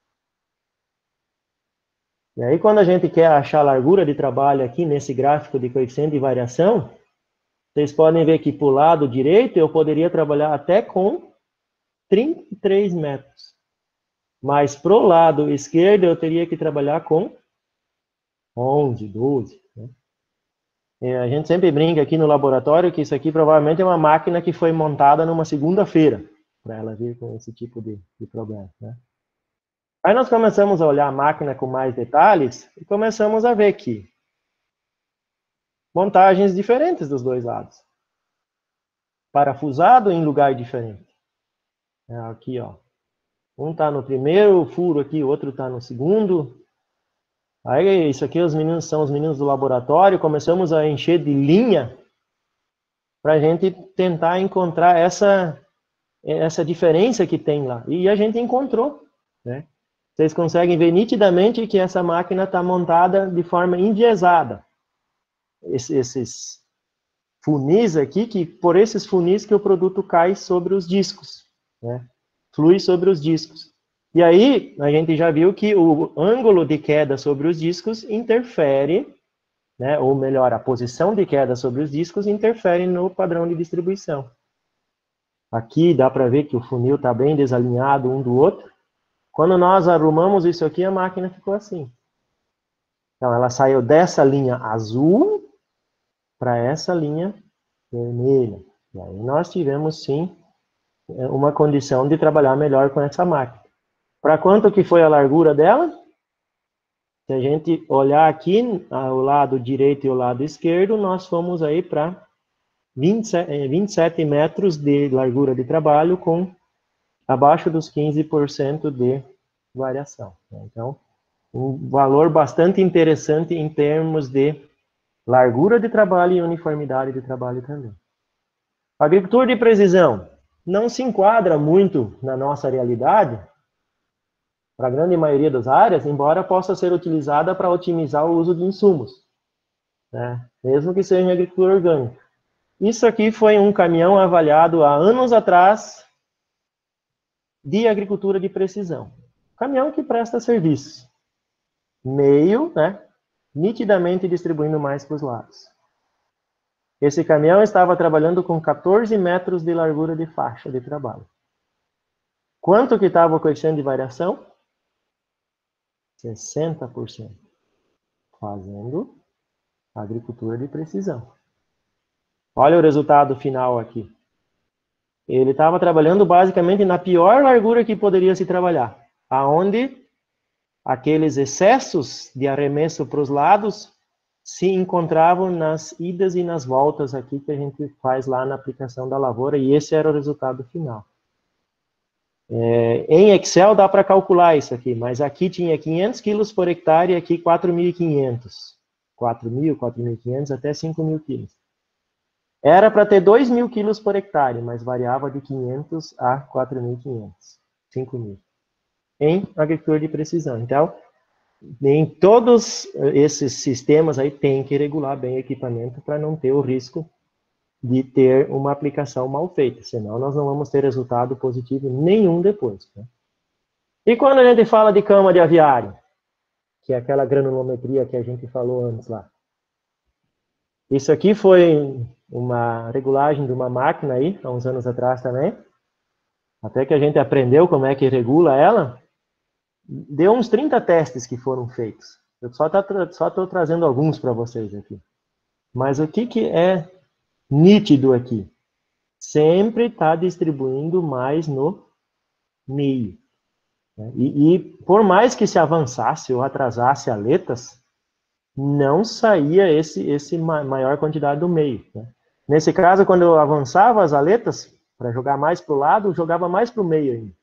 Speaker 1: E aí, quando a gente quer achar a largura de trabalho aqui nesse gráfico de coeficiente de variação, vocês podem ver que para o lado direito eu poderia trabalhar até com 33 metros. Mas para o lado esquerdo eu teria que trabalhar com 11, 12. Né? E a gente sempre brinca aqui no laboratório que isso aqui provavelmente é uma máquina que foi montada numa segunda-feira, para ela vir com esse tipo de problema. Né? Aí nós começamos a olhar a máquina com mais detalhes e começamos a ver que montagens diferentes dos dois lados. Parafusado em lugar diferente. Aqui, ó. Um está no primeiro furo aqui, o outro está no segundo. Aí, isso aqui são os meninos do laboratório. Começamos a encher de linha para a gente tentar encontrar essa diferença que tem lá. E a gente encontrou, né? Vocês conseguem ver nitidamente que essa máquina está montada de forma enviesada. Esses funis aqui, que por esses funis que o produto cai sobre os discos, né? Flui sobre os discos. E aí, a gente já viu que o ângulo de queda sobre os discos interfere, né? Ou melhor, a posição de queda sobre os discos interfere no padrão de distribuição. Aqui dá para ver que o funil está bem desalinhado um do outro. Quando nós arrumamos isso aqui, a máquina ficou assim. Então, ela saiu dessa linha azul para essa linha vermelha. E aí nós tivemos, sim, uma condição de trabalhar melhor com essa máquina. Para quanto que foi a largura dela? Se a gente olhar aqui, o lado direito e o lado esquerdo, nós fomos aí para 27 metros de largura de trabalho com abaixo dos 15% de variação. Então, um valor bastante interessante em termos de largura de trabalho e uniformidade de trabalho também. Agricultura de precisão não se enquadra muito na nossa realidade, para a grande maioria das áreas, embora possa ser utilizada para otimizar o uso de insumos, né? Mesmo que seja em agricultura orgânica. Isso aqui foi um caminhão avaliado há anos atrás de agricultura de precisão. Caminhão que presta serviços. meio, né? Nitidamente distribuindo mais para os lados. Esse caminhão estava trabalhando com 14 metros de largura de faixa de trabalho. Quanto que estava o coeficiente de variação? 60%. Fazendo agricultura de precisão. Olha o resultado final aqui. Ele estava trabalhando basicamente na pior largura que poderia se trabalhar, aonde aqueles excessos de arremesso para os lados se encontravam nas idas e nas voltas aqui que a gente faz lá na aplicação da lavoura, e esse era o resultado final. Em Excel dá para calcular isso aqui, mas aqui tinha 500 quilos por hectare e aqui 4.500. 4.000, 4.500 até 5.000 quilos. Era para ter 2.000 quilos por hectare, mas variava de 500 a 4.500, 5.000. Em agricultura de precisão. Então, em todos esses sistemas aí tem que regular bem o equipamento para não ter o risco de ter uma aplicação mal feita, senão nós não vamos ter resultado positivo nenhum depois. Né? E quando a gente fala de cama de aviário, que é aquela granulometria que a gente falou antes lá. Isso aqui foi uma regulagem de uma máquina aí, há uns anos atrás também, até que a gente aprendeu como é que regula ela. Deu uns 30 testes que foram feitos. Eu só estou trazendo alguns para vocês aqui. Mas o que é nítido aqui? Sempre está distribuindo mais no meio. E por mais que se avançasse ou atrasasse aletas, não saía esse maior quantidade do meio. Né? Nesse caso, quando eu avançava as aletas, para jogar mais para o lado, eu jogava mais para o meio ainda.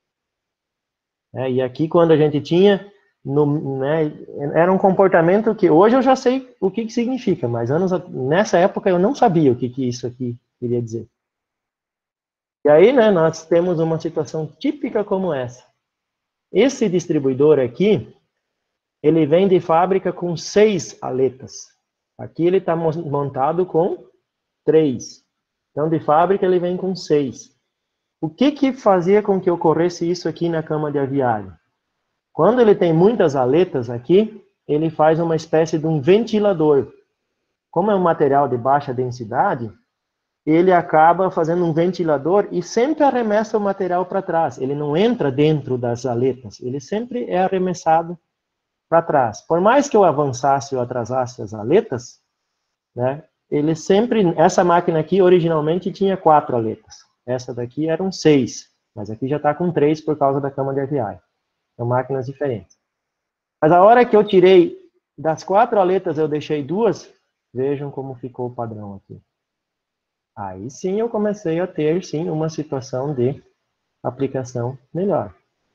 Speaker 1: E aqui, quando a gente tinha, era um comportamento que hoje eu já sei o que significa, mas nessa época eu não sabia o que isso aqui queria dizer. E aí, né, nós temos uma situação típica como essa. Esse distribuidor aqui, ele vem de fábrica com 6 aletas. Aqui ele está montado com 3. Então, de fábrica, ele vem com 6. O que fazia com que ocorresse isso aqui na cama de aviário? Quando ele tem muitas aletas aqui, ele faz uma espécie de um ventilador. Como é um material de baixa densidade, ele acaba fazendo um ventilador e sempre arremessa o material para trás. Ele não entra dentro das aletas, ele sempre é arremessado para trás. Por mais que eu avançasse ou atrasasse as aletas, né, ele sempre... Essa máquina aqui, originalmente, tinha 4 aletas. Essa daqui eram 6, mas aqui já está com 3 por causa da cama de aviário. São máquinas diferentes. Mas a hora que eu tirei das 4 aletas, eu deixei 2, vejam como ficou o padrão aqui. Aí sim eu comecei a ter, sim, uma situação de aplicação melhor.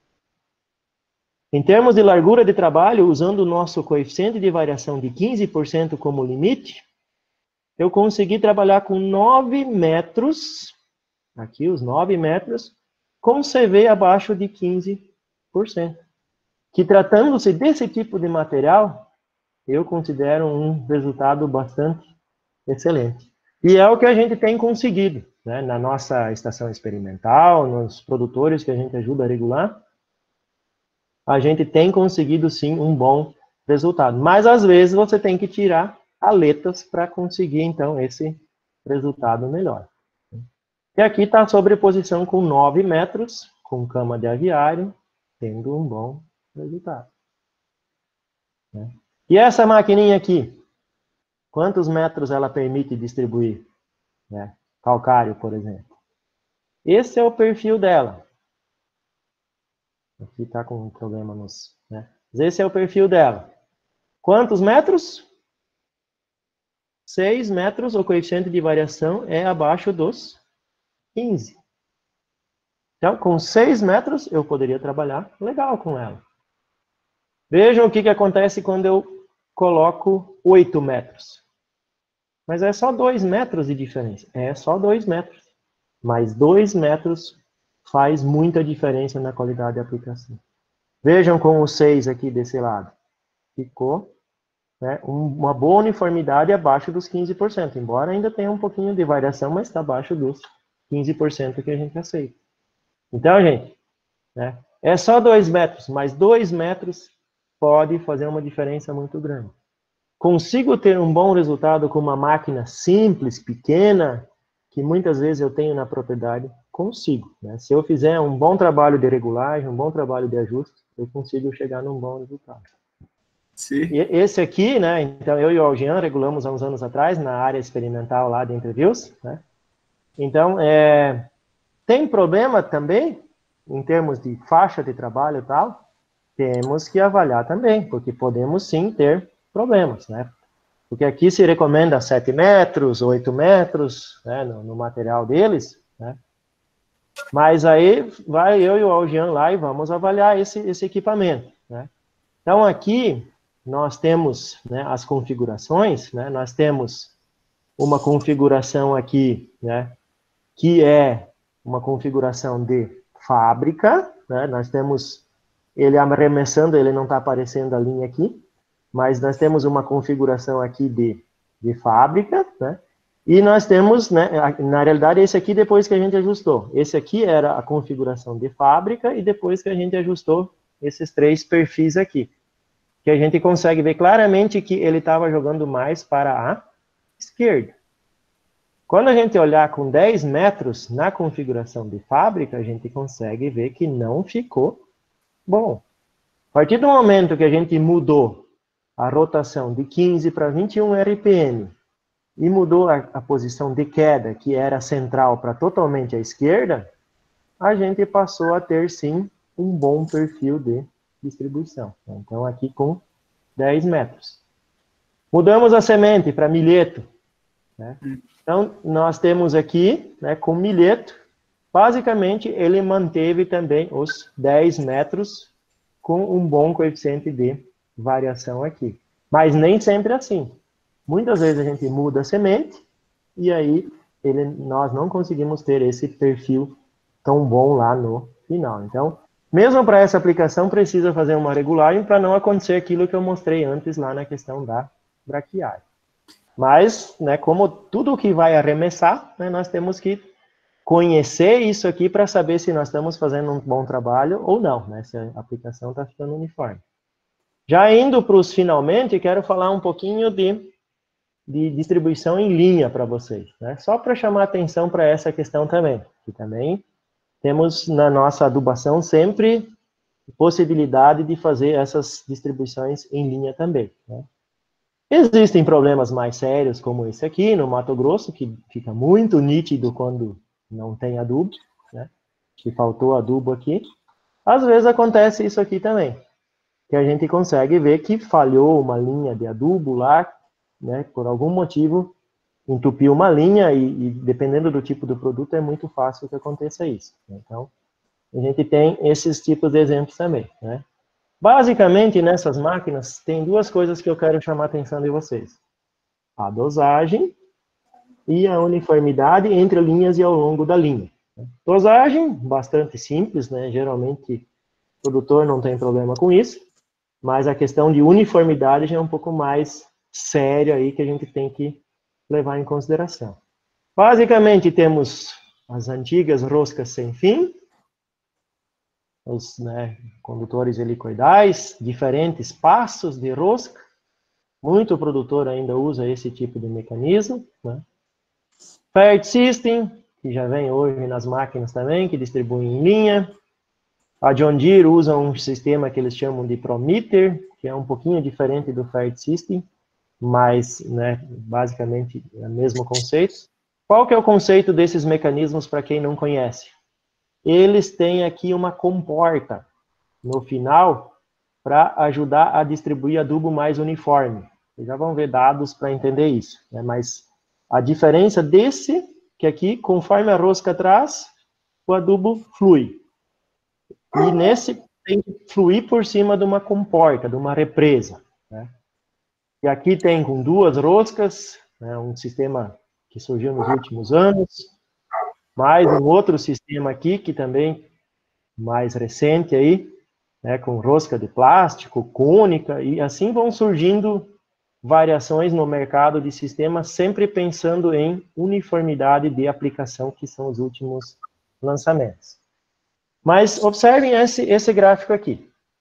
Speaker 1: Em termos de largura de trabalho, usando o nosso coeficiente de variação de 15% como limite, eu consegui trabalhar com 9 metros, aqui os 9 metros, com CV abaixo de 15%. Que tratando-se desse tipo de material, eu considero um resultado bastante excelente. E é o que a gente tem conseguido, né, na nossa estação experimental, nos produtores que a gente ajuda a regular, a gente tem conseguido sim um bom resultado. Mas às vezes você tem que tirar aletas para conseguir então esse resultado melhor. E aqui está a sobreposição com 9 metros, com cama de aviário, tendo um bom resultado. E essa maquininha aqui, quantos metros ela permite distribuir? Calcário, por exemplo. Esse é o perfil dela. Aqui está com um problema nos... Esse é o perfil dela. Quantos metros? 6 metros, o coeficiente de variação é abaixo dos 15. Então, com 6 metros, eu poderia trabalhar legal com ela. Vejam o que acontece quando eu coloco 8 metros. Mas é só 2 metros de diferença. É só 2 metros. Mas 2 metros faz muita diferença na qualidade de aplicação. Vejam com o 6 aqui desse lado. Ficou, né, uma boa uniformidade abaixo dos 15%. Embora ainda tenha um pouquinho de variação, mas está abaixo dos 15% que a gente aceita. Então, gente, é só 2 metros, mas 2 metros pode fazer uma diferença muito grande. Consigo ter um bom resultado com uma máquina simples, pequena, que muitas vezes eu tenho na propriedade? Consigo, né? Se eu fizer um bom trabalho de regulagem, um bom trabalho de ajuste, eu consigo chegar num bom resultado.
Speaker 2: Sim.
Speaker 1: E esse aqui, né, então eu e o Algian regulamos há uns anos atrás, na área experimental lá de Entreviews, né? Então, tem problema também, em termos de faixa de trabalho e tal, temos que avaliar também, porque podemos sim ter problemas, né? Porque aqui se recomenda 7 metros, 8 metros, né, no material deles, né? Mas aí vai eu e o Algian lá e vamos avaliar esse equipamento, né? Então aqui nós temos, né, as configurações, né? Nós temos uma configuração aqui, né, que é uma configuração de fábrica, né? Nós temos ele arremessando, ele não está aparecendo a linha aqui, mas nós temos uma configuração aqui de fábrica, né? E nós temos, né, na realidade, esse aqui depois que a gente ajustou. Esse aqui era a configuração de fábrica e depois que a gente ajustou esses 3 perfis aqui. Que a gente consegue ver claramente que ele estava jogando mais para a esquerda. Quando a gente olhar com 10 metros na configuração de fábrica, a gente consegue ver que não ficou bom. A partir do momento que a gente mudou a rotação de 15 para 21 RPM e mudou a posição de queda, que era central, para totalmente à esquerda, a gente passou a ter, sim, um bom perfil de distribuição. Então, aqui com 10 metros. Mudamos a semente para milheto, né? Então, nós temos aqui, né, com milheto, basicamente, ele manteve também os 10 metros com um bom coeficiente de variação aqui. Mas nem sempre assim. Muitas vezes a gente muda a semente e aí nós não conseguimos ter esse perfil tão bom lá no final. Então, mesmo para essa aplicação, precisa fazer uma regulagem para não acontecer aquilo que eu mostrei antes lá na questão da braquiária. Mas, né, como tudo que vai arremessar, né, nós temos que conhecer isso aqui para saber se nós estamos fazendo um bom trabalho ou não, né, se a aplicação está ficando uniforme. Já indo para os finalmente, quero falar um pouquinho de distribuição em linha para vocês, né? Só para chamar atenção para essa questão também, que também temos na nossa adubação sempre possibilidade de fazer essas distribuições em linha também, né? Existem problemas mais sérios, como esse aqui, no Mato Grosso, que fica muito nítido quando não tem adubo, né? Que faltou adubo aqui. Às vezes acontece isso aqui também, que a gente consegue ver que falhou uma linha de adubo lá, né? Por algum motivo, entupiu uma linha e dependendo do tipo do produto, é muito fácil que aconteça isso. Então, a gente tem esses tipos de exemplos também, né? Basicamente, nessas máquinas, tem 2 coisas que eu quero chamar a atenção de vocês. A dosagem e a uniformidade entre linhas e ao longo da linha. Dosagem, bastante simples, né? Geralmente, o produtor não tem problema com isso, mas a questão de uniformidade já é um pouco mais séria aí que a gente tem que levar em consideração. Basicamente, temos as antigas roscas sem fim, os, né, condutores helicoidais, diferentes passos de rosca. Muito produtor ainda usa esse tipo de mecanismo, né? Paired System, que já vem hoje nas máquinas também, que distribuem em linha. A John Deere usa um sistema que eles chamam de Prometer, que é um pouquinho diferente do Paired System, mas, né, basicamente é o mesmo conceito. Qual que é o conceito desses mecanismos para quem não conhece? Eles têm aqui uma comporta no final para ajudar a distribuir adubo mais uniforme. Vocês já vão ver dados para entender isso, né? Mas a diferença desse, que aqui, conforme a rosca traz, o adubo flui. E nesse tem que fluir por cima de uma comporta, de uma represa, né? E aqui tem com 2 roscas, né, um sistema que surgiu nos últimos anos, mais um outro sistema aqui, que também mais recente aí, né, com rosca de plástico, cônica, e assim vão surgindo variações no mercado de sistemas, sempre pensando em uniformidade de aplicação, que são os últimos lançamentos. Mas observem esse gráfico aqui.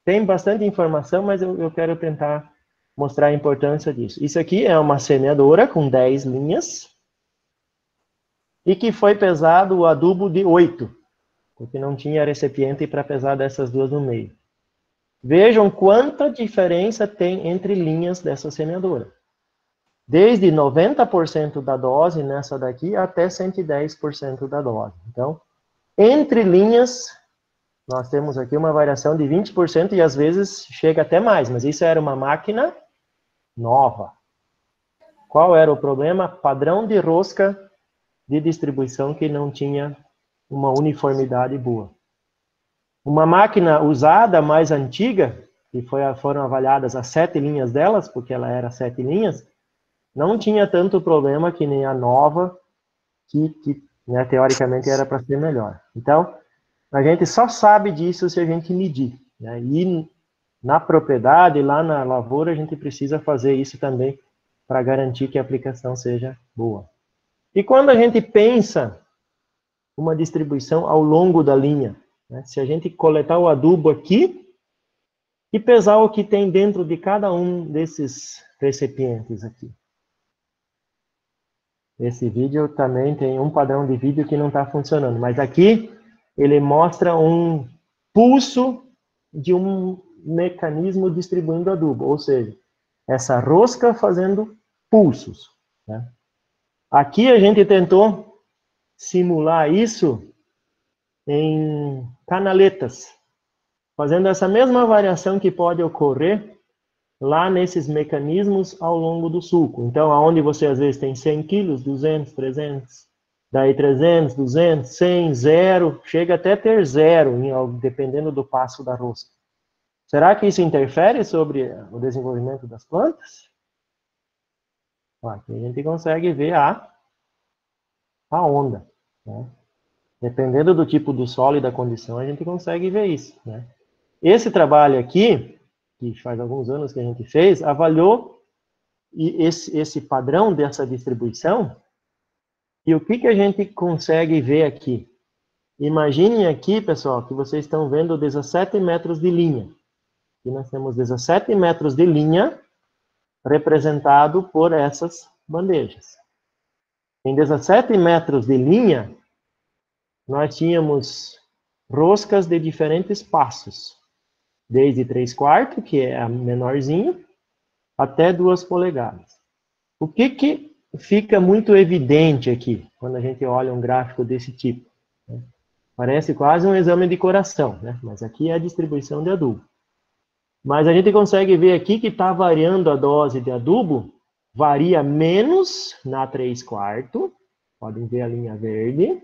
Speaker 1: Tem bastante informação, mas eu quero tentar mostrar a importância disso. Isso aqui é uma semeadora com 10 linhas e que foi pesado o adubo de 8, porque não tinha recipiente para pesar dessas duas no meio. Vejam quanta diferença tem entre linhas dessa semeadora. Desde 90% da dose nessa daqui até 110% da dose. Então, entre linhas, nós temos aqui uma variação de 20% e às vezes chega até mais, mas isso era uma máquina nova. Qual era o problema? Padrão de rosca de distribuição que não tinha uma uniformidade boa. Uma máquina usada, mais antiga, que foram avaliadas as 7 linhas delas, porque ela era 7 linhas, não tinha tanto problema que nem a nova, que né, teoricamente era para ser melhor. Então, a gente só sabe disso se a gente medir. Né? E na propriedade, lá na lavoura, a gente precisa fazer isso também para garantir que a aplicação seja boa. E quando a gente pensa uma distribuição ao longo da linha, né, se a gente coletar o adubo aqui e pesar o que tem dentro de cada um desses recipientes aqui. Esse vídeo também tem um padrão de vídeo que não está funcionando, mas aqui ele mostra um pulso de um mecanismo distribuindo adubo, ou seja, essa rosca fazendo pulsos. Né? Aqui a gente tentou simular isso em canaletas, fazendo essa mesma variação que pode ocorrer lá nesses mecanismos ao longo do sulco. Então, aonde você às vezes tem 100 quilos, 200, 300, daí 300, 200, 100, 0, chega até ter 0, dependendo do passo da rosca. Será que isso interfere sobre o desenvolvimento das plantas? Aqui a gente consegue ver a onda. Né? Dependendo do tipo do solo e da condição, a gente consegue ver isso. Né? Esse trabalho aqui, que faz alguns anos que a gente fez, avaliou esse padrão dessa distribuição. E o que a gente consegue ver aqui? Imaginem aqui, pessoal, que vocês estão vendo 17 metros de linha. Aqui nós temos 17 metros de linha representado por essas bandejas. Em 17 metros de linha, nós tínhamos roscas de diferentes passos. Desde 3/4, que é a menorzinha, até 2 polegadas. O que fica muito evidente aqui, quando a gente olha um gráfico desse tipo? Né? Parece quase um exame de coração, né? Mas aqui é a distribuição de adubo. Mas a gente consegue ver aqui que está variando a dose de adubo, varia menos na 3/4, podem ver a linha verde,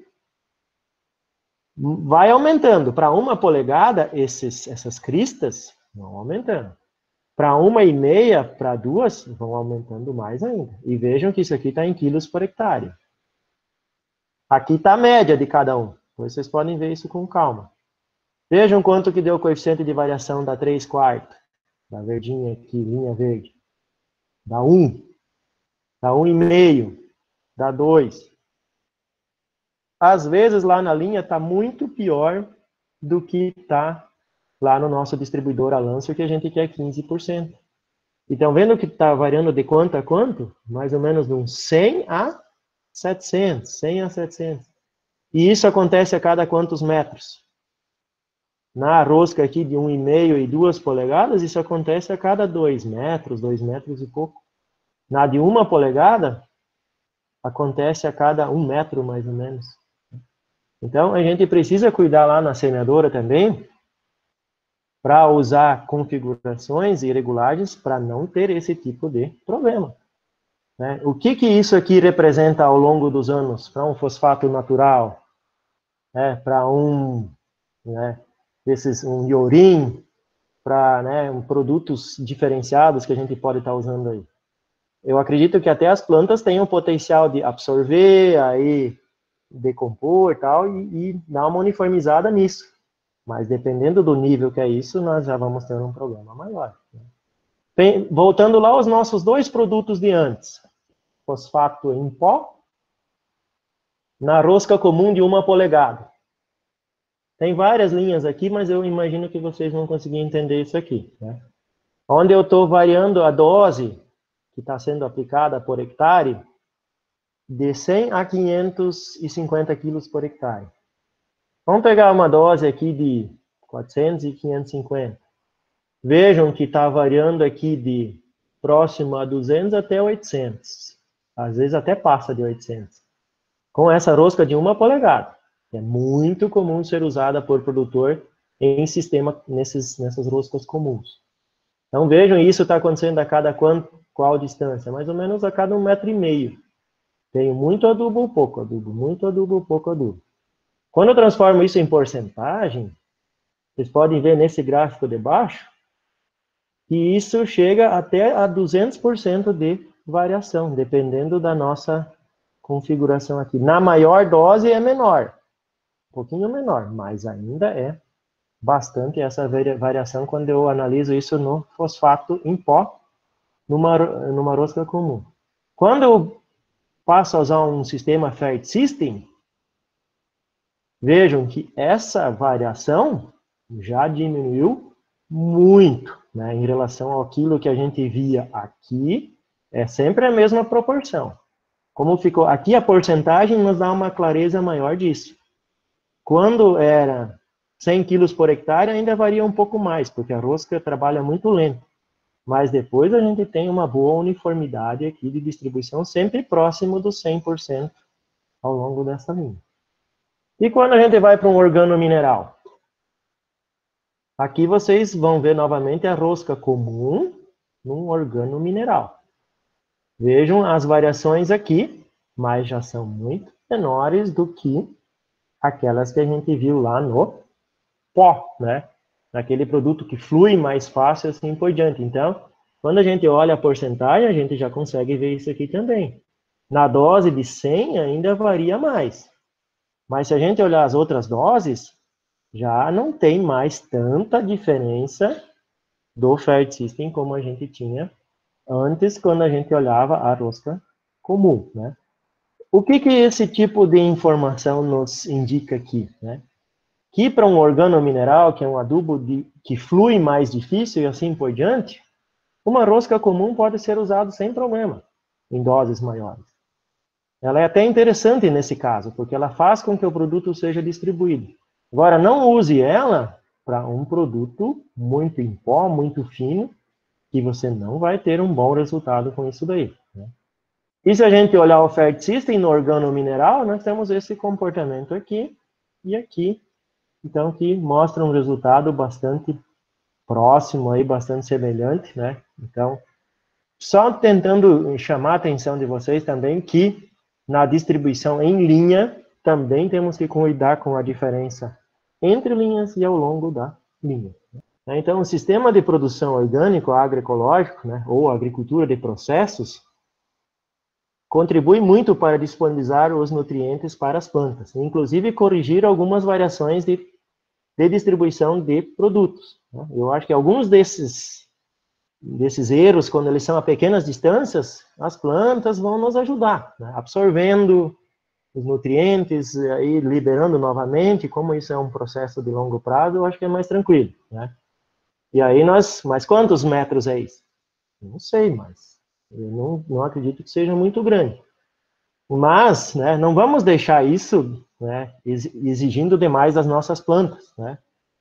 Speaker 1: vai aumentando. Para 1 polegada, essas cristas vão aumentando. Para 1,5, para 2, vão aumentando mais ainda. E vejam que isso aqui está em quilos por hectare. Aqui está a média de cada um. Vocês podem ver isso com calma. Vejam quanto que deu o coeficiente de variação da 3/4. Da verdinha aqui, linha verde. Dá 1. Dá 1,5. Dá 2. Às vezes, lá na linha, está muito pior do que está lá no nosso distribuidor Alancio, que a gente quer 15%. Então, vendo que está variando de quanto a quanto? Mais ou menos de uns 100 a 700. 100 a 700. E isso acontece a cada quantos metros? Na rosca aqui de 1,5 e 2 polegadas, isso acontece a cada 2 metros, 2 metros e pouco. Na de 1 polegada, acontece a cada 1 metro, mais ou menos. Então, a gente precisa cuidar lá na semeadora também, para usar configurações e regulagens para não ter esse tipo de problema. Né? O que isso aqui representa ao longo dos anos para um fosfato natural? Para um iorim, para produtos diferenciados que a gente pode estar usando aí. Eu acredito que até as plantas têm o potencial de absorver, aí decompor e tal, e dar uma uniformizada nisso. Mas dependendo do nível que é isso, nós já vamos ter um problema maior. Né? Voltando lá aos nossos 2 produtos de antes. Fosfato em pó, na rosca comum de 1 polegada. Tem várias linhas aqui, mas eu imagino que vocês vão conseguir entender isso aqui, né? Onde eu estou variando a dose que está sendo aplicada por hectare de 100 a 550 quilos por hectare. Vamos pegar uma dose aqui de 400 e 550. Vejam que está variando aqui de próximo a 200 até 800. Às vezes até passa de 800. Com essa rosca de 1 polegada. É muito comum ser usada por produtor em sistema nessas roscas comuns. Então vejam, isso está acontecendo a cada qual distância? Mais ou menos a cada 1,5 metro. Tenho muito adubo ou pouco adubo, muito adubo ou pouco adubo. Quando eu transformo isso em porcentagem, vocês podem ver nesse gráfico de baixo, que isso chega até a 200% de variação, dependendo da nossa configuração aqui. Na maior dose é menor, um pouquinho menor, mas ainda é bastante essa variação quando eu analiso isso no fosfato em pó, numa rosca comum. Quando eu passo a usar um sistema Fair System, vejam que essa variação já diminuiu muito, né, em relação àquilo que a gente via aqui, é sempre a mesma proporção. Como ficou aqui, a porcentagem nos dá uma clareza maior disso. Quando era 100 quilos por hectare, ainda varia um pouco mais, porque a rosca trabalha muito lento. Mas depois a gente tem uma boa uniformidade aqui de distribuição, sempre próximo dos 100% ao longo dessa linha. E quando a gente vai para um organomineral? Aqui vocês vão ver novamente a rosca comum num organomineral. Vejam as variações aqui, mas já são muito menores do que aquelas que a gente viu lá no pó, né? Naquele produto que flui mais fácil, assim por diante. Então, quando a gente olha a porcentagem, a gente já consegue ver isso aqui também. Na dose de 100 ainda varia mais. Mas se a gente olhar as outras doses, já não tem mais tanta diferença do Fair System como a gente tinha antes, quando a gente olhava a rosca comum, né? O que esse tipo de informação nos indica aqui, né? Que para um organomineral, que é um adubo que flui mais difícil e assim por diante, uma rosca comum pode ser usada sem problema, em doses maiores. Ela é até interessante nesse caso, porque ela faz com que o produto seja distribuído. Agora, não use ela para um produto muito em pó, muito fino, que você não vai ter um bom resultado com isso daí, né? E se a gente olhar o Fair System no organomineral, nós temos esse comportamento aqui e aqui, então que mostra um resultado bastante próximo, aí, bastante semelhante, né? Então, só tentando chamar a atenção de vocês também que na distribuição em linha, também temos que cuidar com a diferença entre linhas e ao longo da linha. Então, o sistema de produção orgânico agroecológico, né, ou agricultura de processos, contribui muito para disponibilizar os nutrientes para as plantas, inclusive corrigir algumas variações de distribuição de produtos, né? Eu acho que alguns desses erros, quando eles são a pequenas distâncias, as plantas vão nos ajudar, né? Absorvendo os nutrientes e liberando novamente. Como isso é um processo de longo prazo, eu acho que é mais tranquilo, né? E aí mas quantos metros é isso? Não sei, mas eu não acredito que seja muito grande. Mas, né, não vamos deixar isso, né, exigindo demais das nossas plantas, né?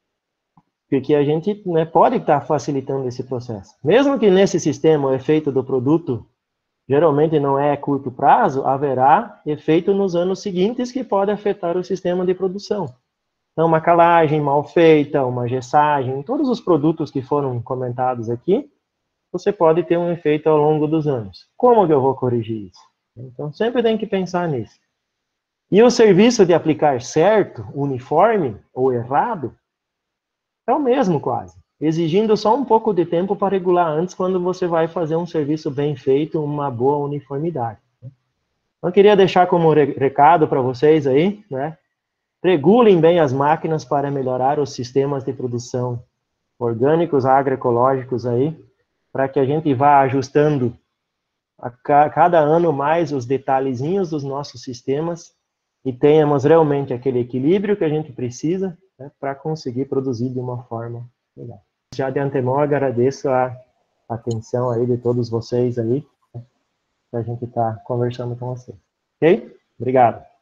Speaker 1: Porque a gente, né, pode estar facilitando esse processo. Mesmo que nesse sistema o efeito do produto geralmente não é a curto prazo, haverá efeito nos anos seguintes que pode afetar o sistema de produção. Então, uma calagem mal feita, uma gessagem, todos os produtos que foram comentados aqui, você pode ter um efeito ao longo dos anos. Como que eu vou corrigir isso? Então, sempre tem que pensar nisso. E o serviço de aplicar certo, uniforme ou errado, é o mesmo quase, exigindo só um pouco de tempo para regular antes quando você vai fazer um serviço bem feito, uma boa uniformidade. Então, eu queria deixar como recado para vocês aí, né? Regulem bem as máquinas para melhorar os sistemas de produção orgânicos, agroecológicos aí, para que a gente vá ajustando a cada ano mais os detalhezinhos dos nossos sistemas e tenhamos realmente aquele equilíbrio que a gente precisa né, para conseguir produzir de uma forma melhor. Já de antemão agradeço a atenção aí de todos vocês aí, né, que a gente está conversando com vocês. Ok? Obrigado.